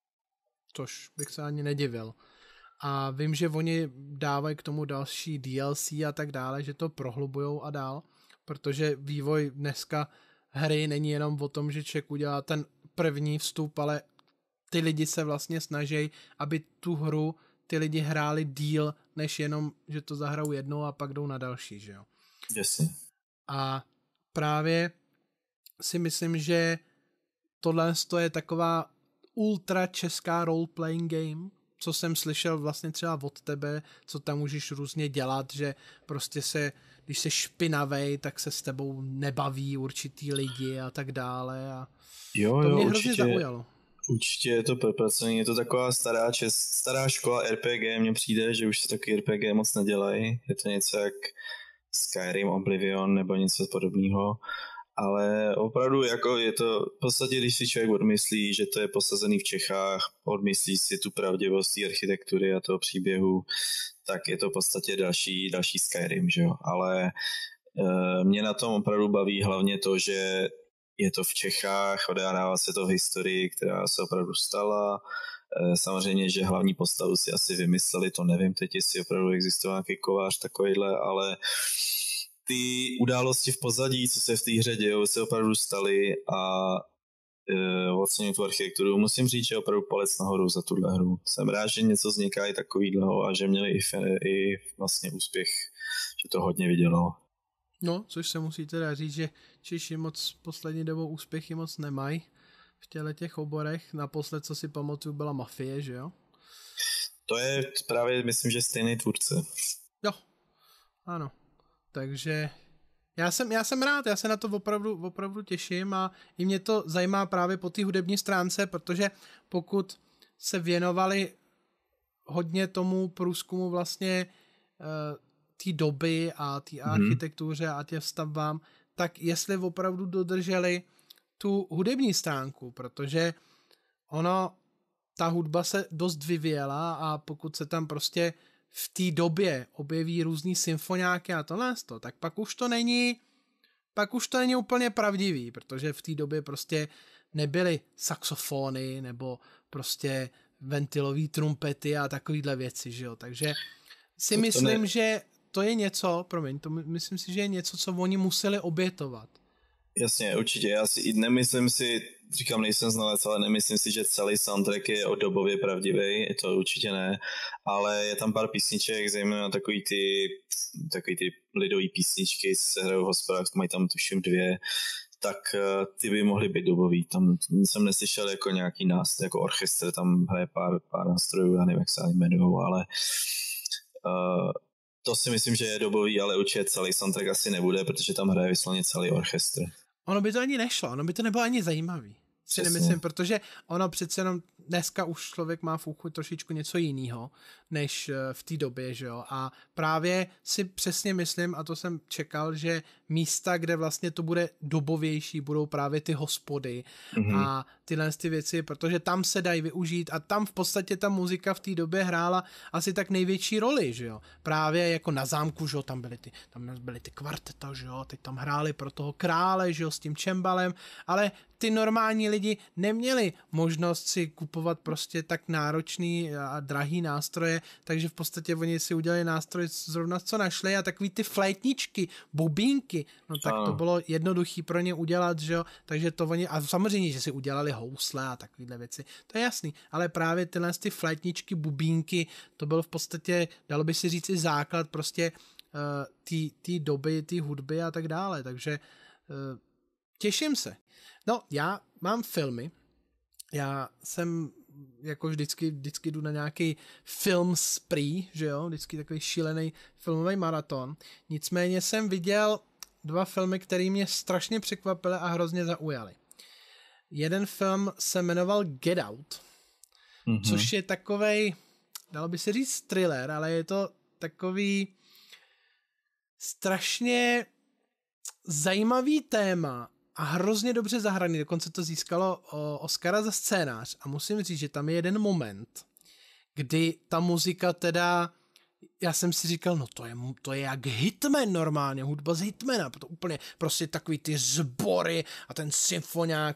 A: Což bych se ani nedivil. A vím, že oni dávají k tomu další DLC a tak dále, že to prohlubujou a dál, protože vývoj dneska hry není jenom o tom, že člověk udělá ten první vstup, ale ty lidi se vlastně snaží, aby tu hru ty lidi hráli díl, než jenom, že to zahrajou jednou a pak jdou na další, že jo?
B: Jasně.
A: A právě si myslím, že tohle je taková ultra česká role-playing game, co jsem slyšel vlastně třeba od tebe, co tam můžeš různě dělat, že prostě když jsi špinavej, tak se s tebou nebaví určitý lidi a tak dále a to mě hrozně zaujalo.
B: Určitě je to propracovaný, je to taková stará škola RPG, mně přijde, že už se taky RPG moc nedělají, je to něco jak Skyrim, Oblivion nebo něco podobného, ale opravdu jako je to v podstatě, když si člověk odmyslí, že to je posazený v Čechách, odmyslí si tu pravdivost té architektury a toho příběhu, tak je to v podstatě další Skyrim, že jo, ale mě na tom opravdu baví hlavně to, že je to v Čechách, odehrává se to v historii, která se opravdu stala. Samozřejmě, že hlavní postavu si asi vymysleli, to nevím teď, jestli opravdu existoval nějaký kovář takovýhle, ale ty události v pozadí, co se v té hře dějou, se opravdu staly a ocením tu architekturu. Musím říct, že opravdu palec nahoru za tuhle hru. Jsem rád, že něco vzniká i takovýhleho a že měli i vlastně úspěch, že to hodně vydělalo.
A: No, což se musí teda říct, že Češi moc poslední dobou úspěchy moc nemají v těch oborech. Naposled, co si pamatuju, byla Mafie, že jo?
B: To je právě, myslím, že stejný tvůrce.
A: Jo, ano. Takže já jsem rád, já se na to opravdu těším a i mě to zajímá právě po té hudební stránce, protože pokud se věnovali hodně tomu průzkumu vlastně té doby a té architektuře a těm stavbám, tak jestli opravdu dodrželi tu hudební stránku, protože ta hudba se dost vyvíjela a pokud se tam prostě v té době objeví různý symfoniáky a tohle, tak pak už to není úplně pravdivý, protože v té době prostě nebyly saxofony nebo prostě ventilové trumpety a takovýhle věci, že jo, takže si myslím, že to je něco, myslím si, že je něco, co oni museli obětovat.
B: Jasně, určitě, já si nemyslím si, říkám, nejsem znalec, ale nemyslím si, že celý soundtrack je dobově pravdivý, to určitě ne, ale je tam pár písniček, zejména takový ty lidový písničky se hrajou v hospodách, mají tam tuším 2, tak ty by mohly být dobový. Tam jsem neslyšel jako nějaký nástroj, jako orchestr, tam hraje pár nástrojů, já nevím, jak se ani jmenujou, ale to si myslím, že je dobový, ale určitě celý soundtrack asi nebude, protože tam hraje vysloveně celý orchestr.
A: Ono by to ani nešlo, ono by to nebylo ani zajímavý. Si nemyslím, protože ono přece jenom dneska už člověk má v uchu trošičku něco jiného, než v té době, že jo, a právě si přesně myslím, a to jsem čekal, že místa, kde vlastně to bude dobovější, budou právě ty hospody a tyhle ty věci, protože tam se dají využít a tam v podstatě ta muzika v té době hrála asi tak největší roli, že jo, právě jako na zámku, že jo, tam byly ty kvarteta, že jo, teď tam hráli pro toho krále, že jo, s tím čembalem, ale ty normální lidi neměli možnost si kupovat prostě tak náročný a drahý nástroje, takže v podstatě oni si udělali nástroj zrovna co našli a takový ty flétničky, bubínky, no tak to bylo jednoduchý pro ně udělat, že jo, takže to oni, a samozřejmě, že si udělali housle a takovýhle věci, to je jasný, ale právě tyhle ty flétničky, bubínky, to byl v podstatě, dalo by si říct i základ prostě té doby, té hudby a tak dále, takže těším se. No, já mám filmy, já jsem jako vždycky jdu na nějaký film spree, že jo, vždycky takový šílený filmový maraton, nicméně jsem viděl 2 filmy, které mě strašně překvapily a hrozně zaujaly. Jeden film se jmenoval Get Out, což je takovej, dalo by se říct thriller, ale je to takový strašně zajímavý téma a hrozně dobře zahraný, dokonce to získalo Oscara za scénář a musím říct, že tam je jeden moment, kdy ta muzika teda, já jsem si říkal, no to je jak Hitman normálně, hudba z Hitmana, to úplně prostě takový ty sbory a ten symfoniák.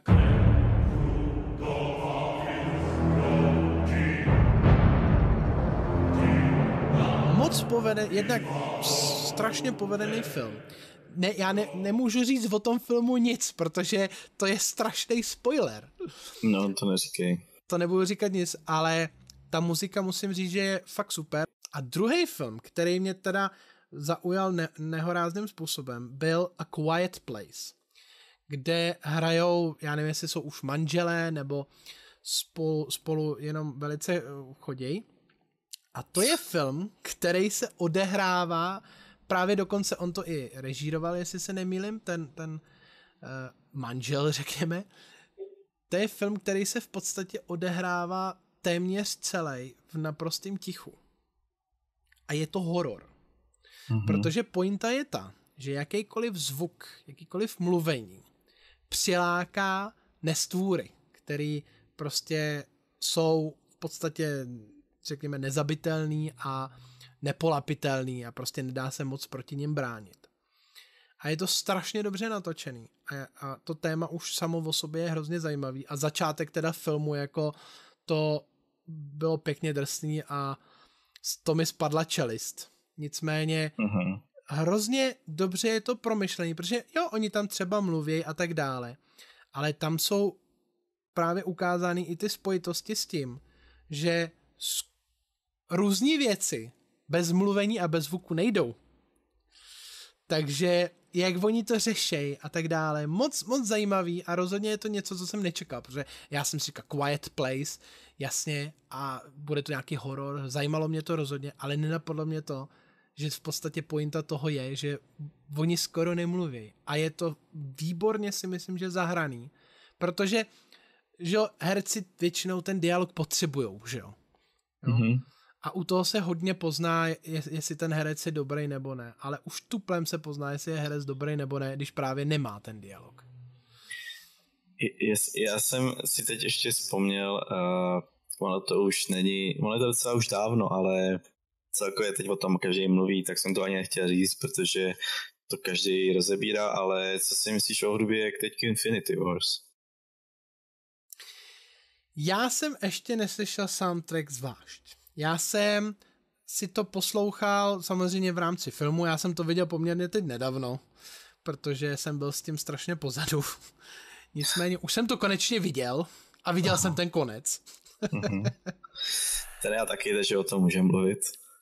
A: Moc povedený, jednak strašně povedený film. Já nemůžu říct o tom filmu nic, protože to je strašný spoiler.
B: No, to neříkej.
A: To nebudu říkat nic, ale ta muzika musím říct, že je fakt super. A druhý film, který mě teda zaujal nehorázným způsobem, byl A Quiet Place, kde hrajou, já nevím, jestli jsou už manželé, nebo spolu jenom velice chodějí. A to je film, který se odehrává, právě dokonce on to i režíroval, jestli se nemýlim, ten manžel, řekněme. To je film, který se v podstatě odehrává téměř celý v naprostém tichu. A je to horor. Protože pointa je ta, že jakýkoliv zvuk, jakýkoliv mluvení přiláká nestvůry, který prostě jsou v podstatě, řekněme, nezabitelný a nepolapitelný a prostě nedá se moc proti nim bránit. A je to strašně dobře natočený. A to téma už samo o sobě je hrozně zajímavý. A začátek teda filmu, jako to bylo pěkně drsný a to mi spadla čelist. Nicméně hrozně dobře je to promyšlený, protože jo, oni tam třeba mluví a tak dále, ale tam jsou právě ukázány i ty spojitosti s tím, že různý věci bez mluvení a bez zvuku nejdou. Takže jak oni to řešejí a tak dále, moc zajímavý a rozhodně je to něco, co jsem nečekal, protože já jsem si říkal Quiet Place, jasně, a bude to nějaký horor, zajímalo mě to rozhodně, ale nenapadlo mě to, že v podstatě pointa toho je, že oni skoro nemluví a je to výborně, si myslím, že zahraný, protože že herci většinou ten dialog potřebujou, že jo. A u toho se hodně pozná, jestli ten herec je dobrý nebo ne, ale už tuplem se pozná, jestli je herec dobrý nebo ne, když právě nemá ten dialog.
B: Já jsem si teď ještě vzpomněl, ono to už není, ono je to docela už dávno, ale celkově teď o tom každý mluví, tak jsem to ani nechtěl říct, protože to každý rozebírá, ale co si myslíš o hudbě jak teď Infinity Wars?
A: Já jsem ještě neslyšel soundtrack zvlášť. Já jsem si to poslouchal samozřejmě v rámci filmu, já jsem to viděl poměrně teď nedávno, protože jsem byl s tím strašně pozadu. Nicméně už jsem to konečně viděl a viděl jsem ten konec.
B: Ten já taky, takže o tom můžeme mluvit.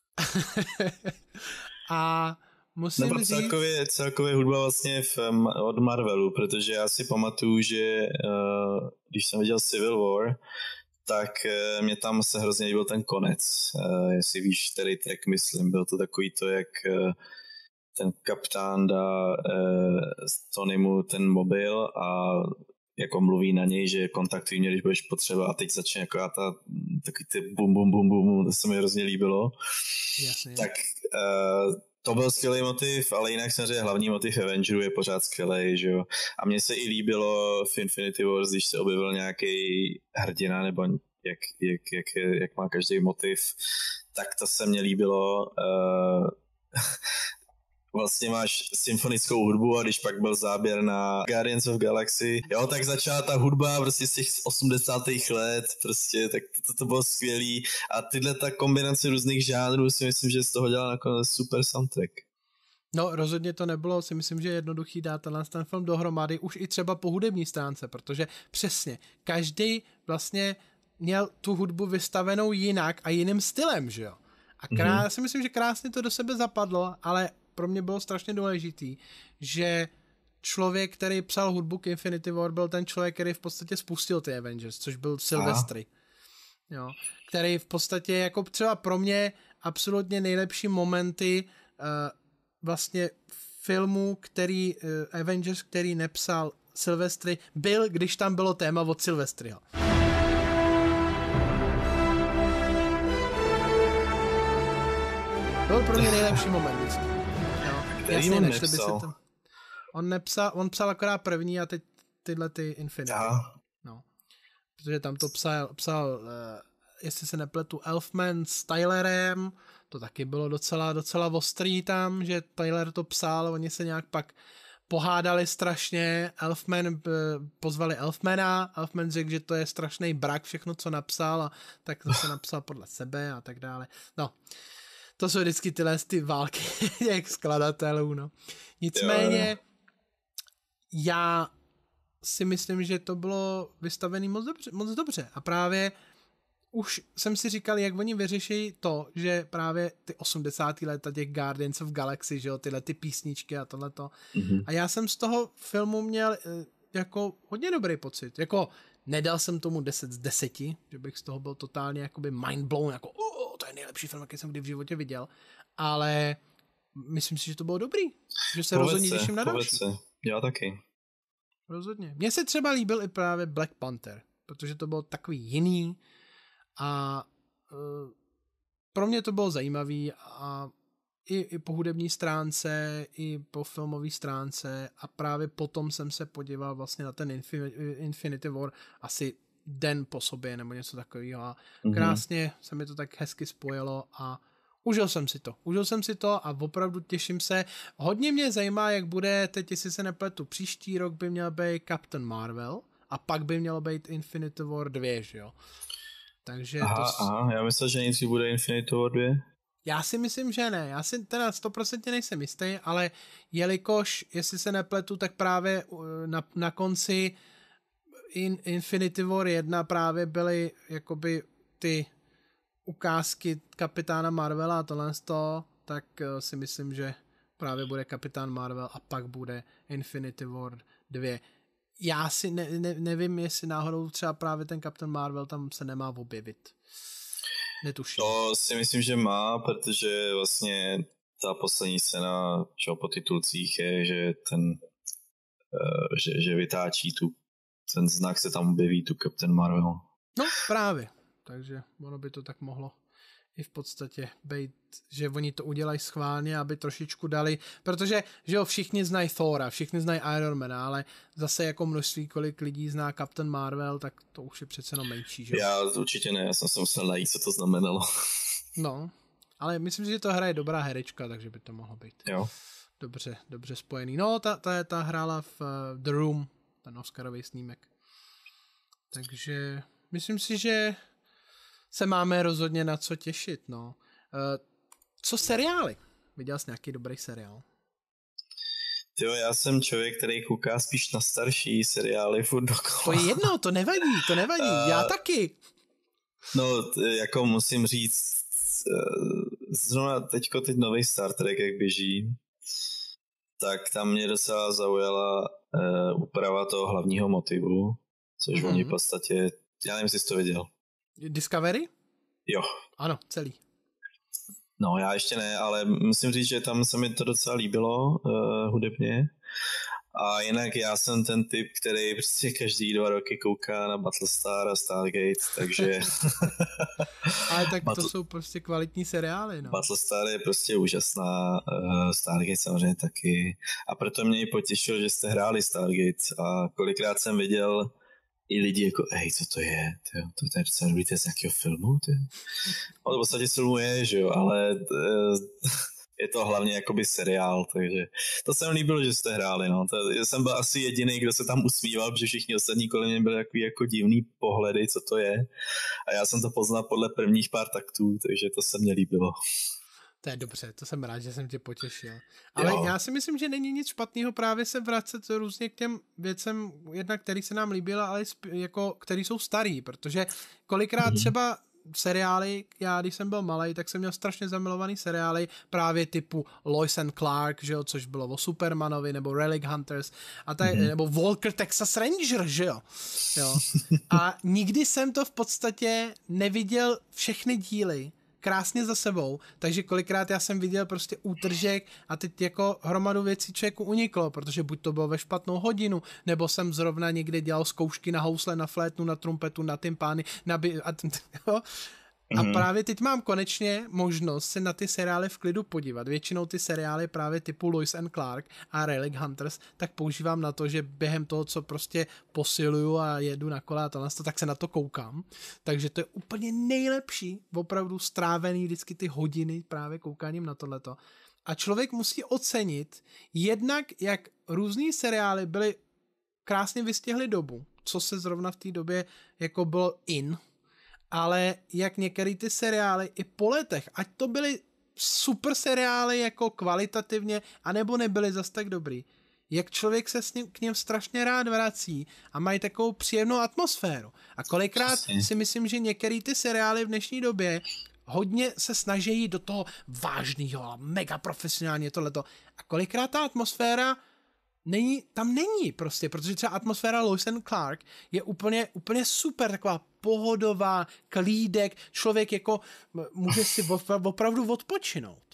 A: A musím říct...
B: Celkově hudba vlastně od Marvelu, protože já si pamatuju, že když jsem viděl Civil War, tak mě tam se hrozně líbil ten konec. Jestli víš, který track myslím, byl to takový to, jak ten kapitán dá Tonymu ten mobil a jako mluví na něj, že kontaktují mě, když budeš potřeba a teď začne jako takový ty bum bum bum bum, to se mi hrozně líbilo.
A: Jasně.
B: Tak to byl skvělý motiv, ale jinak samozřejmě hlavní motiv Avengerů je pořád skvělý, že jo. A mně se i líbilo v Infinity Wars, když se objevil nějaký hrdina, nebo jak má každý motiv, tak to se mně líbilo. Vlastně máš symfonickou hudbu a když pak byl záběr na Guardians of Galaxy, jo, tak začala ta hudba prostě z těch 80. let, prostě, tak to bylo skvělý a tyhle ta kombinace různých žánrů si myslím, že z toho dělala nakonec super soundtrack.
A: No, rozhodně to nebylo, si myslím, že je jednoduchý dát ten film dohromady, už i třeba po hudební stránce, protože přesně, každý vlastně měl tu hudbu vystavenou jinak a jiným stylem, že jo. A já si myslím, že krásně to do sebe zapadlo, ale pro mě bylo strašně důležitý, že člověk, který psal hudbu k Infinity War, byl ten člověk, který v podstatě spustil ty Avengers, což byl Silvestri. Jo, který v podstatě jako třeba pro mě absolutně nejlepší momenty vlastně filmu, který Avengers, který nepsal Silvestri, byl, když tam bylo téma od Silvestriho. Byl pro mě nejlepší moment vždycky.
B: Který on nepsal?
A: On psal akorát první a teď tyhle ty Infinity. No. Protože tam to psal jestli se nepletu, Elfman s Tylerem, to taky bylo docela ostrý tam, že Tyler to psal, oni se nějak pak pohádali strašně, pozvali Elfmana, Elfman řekl, že to je strašný brak všechno, co napsal, a tak to se napsal podle sebe a tak dále. No, to jsou vždycky tyhle ty války jak skladatelů, no. Nicméně já si myslím, že to bylo vystavené moc dobře a právě už jsem si říkal, jak oni vyřeší to, že právě ty 80. léta těch Guardians of Galaxy, že jo, tyhle ty písničky a tohleto. A já jsem z toho filmu měl jako hodně dobrý pocit. Jako nedal jsem tomu 10 z 10, že bych z toho byl totálně jakoby mind blown, jako to je nejlepší film, jaký jsem kdy v životě viděl, ale myslím si, že to bylo dobrý, že se rozhodně těším na další.
B: Já taky.
A: Rozhodně. Mně se třeba líbil i právě Black Panther, protože to bylo takový jiný a pro mě to bylo zajímavý a i po hudební stránce, i po filmové stránce a právě potom jsem se podíval vlastně na ten Infinity War asi den po sobě nebo něco takového a krásně se mi to tak hezky spojilo a užil jsem si to a opravdu těším se. Hodně mě zajímá, jak bude, teď jestli se nepletu, příští rok by měl být Captain Marvel a pak by mělo být Infinity War 2, že jo? Takže
B: já myslím, že nejdřív bude Infinity War 2.
A: Já si myslím, že ne. Já si teda 100% nejsem jistý, ale jelikož, jestli se nepletu, tak právě na konci Infinity War 1 právě byly jakoby ty ukázky Kapitána Marvela a tohle z toho, tak si myslím, že právě bude Kapitán Marvel a pak bude Infinity War 2. Já si nevím, jestli náhodou třeba právě ten Captain Marvel tam se nemá objevit. Netuším.
B: To si myslím, že má, protože vlastně ta poslední scéna po titulcích je, že že vytáčí ten znak se tam objeví, tu Captain Marvel.
A: No právě, takže ono by to tak mohlo i v podstatě být, že oni to udělají schválně, aby trošičku dali, protože, že jo, všichni znají Thora, všichni znají Ironmana, ale zase jako množství, kolik lidí zná Captain Marvel, tak to už je přece jenom menší, že jo?
B: Já určitě ne, já jsem se musel najít, co to znamenalo.
A: No, Ale myslím si, že to hraje dobrá herečka, takže by to mohlo být
B: Jo.
A: dobře spojený. No, ta hrála v The Room, ten Oscarový snímek. Takže myslím si, že se máme rozhodně na co těšit, no. Co seriály? Viděl jsi nějaký dobrý seriál?
B: Jo, já jsem člověk, který kouká spíš na starší seriály furt dokola.
A: To je jedno, to nevadí, já taky.
B: No, jako musím říct, zrovna teď nový Star Trek, jak běží, tak tam mě docela zaujala úprava toho hlavního motivu, což oni v podstatě, já nevím, jestli jsi to viděl.
A: Discovery?
B: Jo.
A: Ano, celý.
B: No, já ještě ne, ale musím říct, že tam se mi to docela líbilo hudebně. A jinak já jsem ten typ, který prostě každý 2 roky kouká na Battlestar a Stargate, takže...
A: Ale tak to jsou prostě kvalitní seriály, no.
B: Battlestar je prostě úžasná, Stargate samozřejmě taky. A proto mě i potěšilo, že jste hráli Stargate a kolikrát jsem viděl i lidi jako, co to je? To je docela dobrý, to je z nějakého filmu? No, to v podstatě filmu je, že jo, ale je to hlavně jakoby seriál, takže to se mi líbilo, že jste hráli, no. Já jsem byl asi jediný, kdo se tam usmíval, protože všichni ostatní kolem mě byli takový jako divný pohledy, co to je. A já jsem to poznal podle prvních pár taktů, takže to se mně líbilo.
A: To je dobře, to jsem rád, že jsem tě potěšil. Ale já si myslím, že není nic špatného právě se vracet různě k těm věcem, jednak který se nám líbila, ale jako, který jsou starý, protože kolikrát třeba seriály, já když jsem byl malej, tak jsem měl strašně zamilovaný seriály právě typu Lois and Clark, že jo, což bylo o Supermanovi, nebo Relic Hunters, a nebo Walker Texas Ranger, že jo. A nikdy jsem to v podstatě neviděl všechny díly krásně za sebou, takže kolikrát já jsem viděl prostě útržek a teď jako hromadu věcí člověku uniklo, protože buď to bylo ve špatnou hodinu, nebo jsem zrovna někde dělal zkoušky na housle, na flétnu, na trumpetu, na tympány, a právě teď mám konečně možnost se na ty seriály v klidu podívat. Většinou ty seriály právě typu Lois and Clark a Relic Hunters tak používám na to, že během toho, co prostě posiluju a jedu na kole a tak se na to koukám. Takže to je úplně nejlepší, opravdu strávený vždycky ty hodiny právě koukáním na tohleto. A člověk musí ocenit jednak, jak různý seriály byly krásně vystihly dobu, co se zrovna v té době jako bylo in, ale jak některé ty seriály i po letech, ať to byly super seriály jako kvalitativně, anebo nebyly zas tak dobrý, jak člověk se k něm strašně rád vrací a mají takovou příjemnou atmosféru. A kolikrát si myslím, že některé ty seriály v dnešní době hodně se snaží jít do toho vážného a mega profesionálně tohleto. A kolikrát ta atmosféra tam není prostě, protože třeba atmosféra Lois and Clark je úplně super, taková pohodová, klídek, člověk jako může si opravdu odpočinout.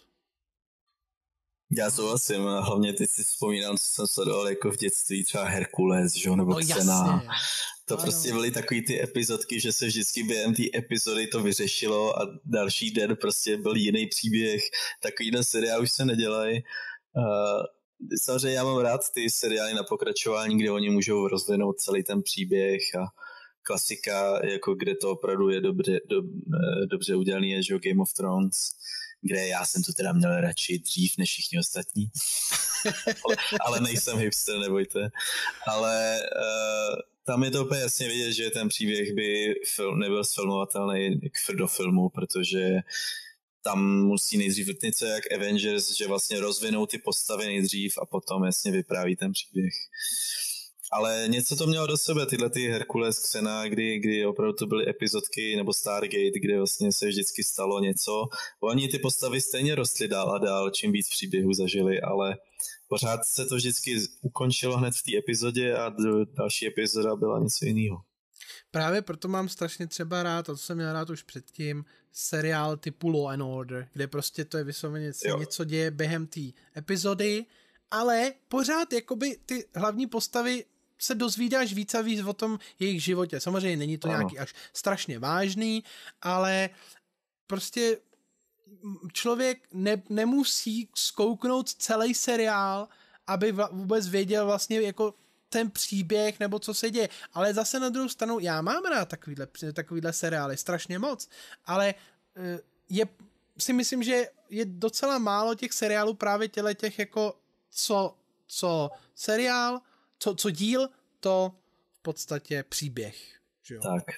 B: Já souhlasím, hlavně teď si vzpomínám, co jsem sledoval jako v dětství, třeba Herkules, že? Nebo Xena. To prostě byly takový ty epizodky, že se vždycky během té epizody to vyřešilo a další den prostě byl jiný příběh. Takovýhle seriál už se nedělají. Samozřejmě já mám rád ty seriály na pokračování, kde oni můžou rozvinout celý ten příběh a klasika, jako kde to opravdu je dobře udělaný, je, že Game of Thrones, kde já jsem to teda měl radši dřív než všichni ostatní. ale nejsem hipster, nebojte. Ale tam je to úplně jasně vidět, že ten příběh by nebyl sfilmovatelný do filmu, protože tam musí nejdřív něco jak Avengers, že vlastně rozvinou ty postavy nejdřív a potom jasně vypráví ten příběh. Ale něco to mělo do sebe, tyhle ty Herkules, Xena, kdy opravdu to byly epizodky, nebo Stargate, kde vlastně se vždycky stalo něco. Oni ty postavy stejně rostly dál a dál, čím víc příběhů zažili, ale pořád se to vždycky ukončilo hned v té epizodě a další epizoda byla něco jiného.
A: Právě proto mám strašně třeba rád, a to jsem měl rád už předtím, seriál typu Law and Order, kde prostě to je vysloveně něco děje během té epizody, ale pořád jakoby ty hlavní postavy se dozvídáš víc a víc o tom jejich životě. Samozřejmě není to nějaký až strašně vážný, ale prostě člověk nemusí zkouknout celý seriál, aby vůbec věděl vlastně jako ten příběh nebo co se děje. Ale zase na druhou stranu, já mám rád takovýhle seriály strašně moc, ale si myslím, že je docela málo těch seriálů právě těch jako co seriál, co díl, to v podstatě příběh. Že jo?
B: Tak.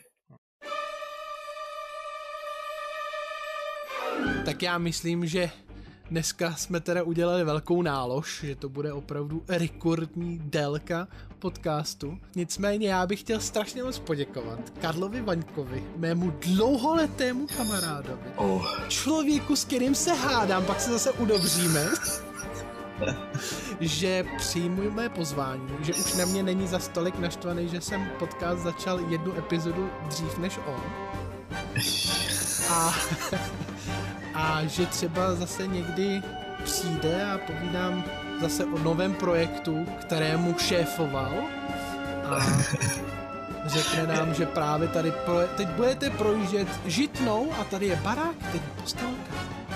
A: Tak já myslím, že dneska jsme teda udělali velkou nálož, že to bude opravdu rekordní délka podcastu. Nicméně já bych chtěl strašně moc poděkovat Karlovi Vaňkovi, mému dlouholetému kamarádovi. Člověku, s kterým se hádám, pak se zase udobříme. Že přijmu mé pozvání, že už na mě není za stolik naštvaný, že jsem podcast začal 1 epizodu dřív než on. A že třeba zase někdy přijde a povídám zase o novém projektu, kterému šéfoval a řekne nám, že právě tady teď budete projíždět Žitnou a tady je barák, teď postelka.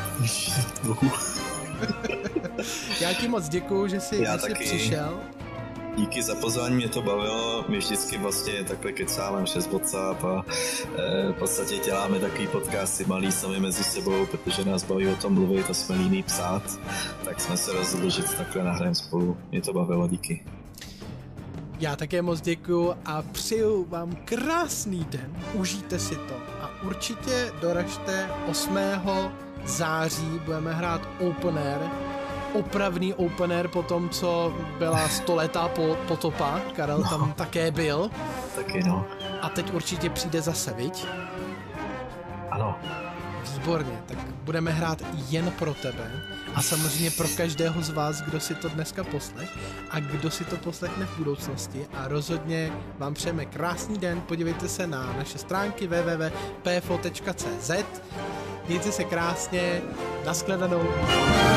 A: Já ti moc děkuju, že jsi přišel.
B: Díky za pozvání, mě to bavilo, my vždycky vlastně takhle kecáme přes WhatsApp a v podstatě děláme takový podcasty malý sami mezi sebou, protože nás baví o tom mluvit a jsme líní psát, tak jsme se rozhodli, že to takhle nahrajeme spolu, mě to bavilo, díky.
A: Já také moc děkuju a přeju vám krásný den, užijte si to a určitě doražte 8. září, budeme hrát Open Air, opravný open air po tom, co byla 100letá potopa. Karel tam také byl.
B: Taky no.
A: A teď určitě přijde zase, viď?
B: Ano.
A: Výborně, tak budeme hrát jen pro tebe a samozřejmě pro každého z vás, kdo si to dneska poslech a kdo si to poslechne v budoucnosti a rozhodně vám přejeme krásný den, podívejte se na naše stránky www.pfo.cz, mějte se krásně, nashledanou.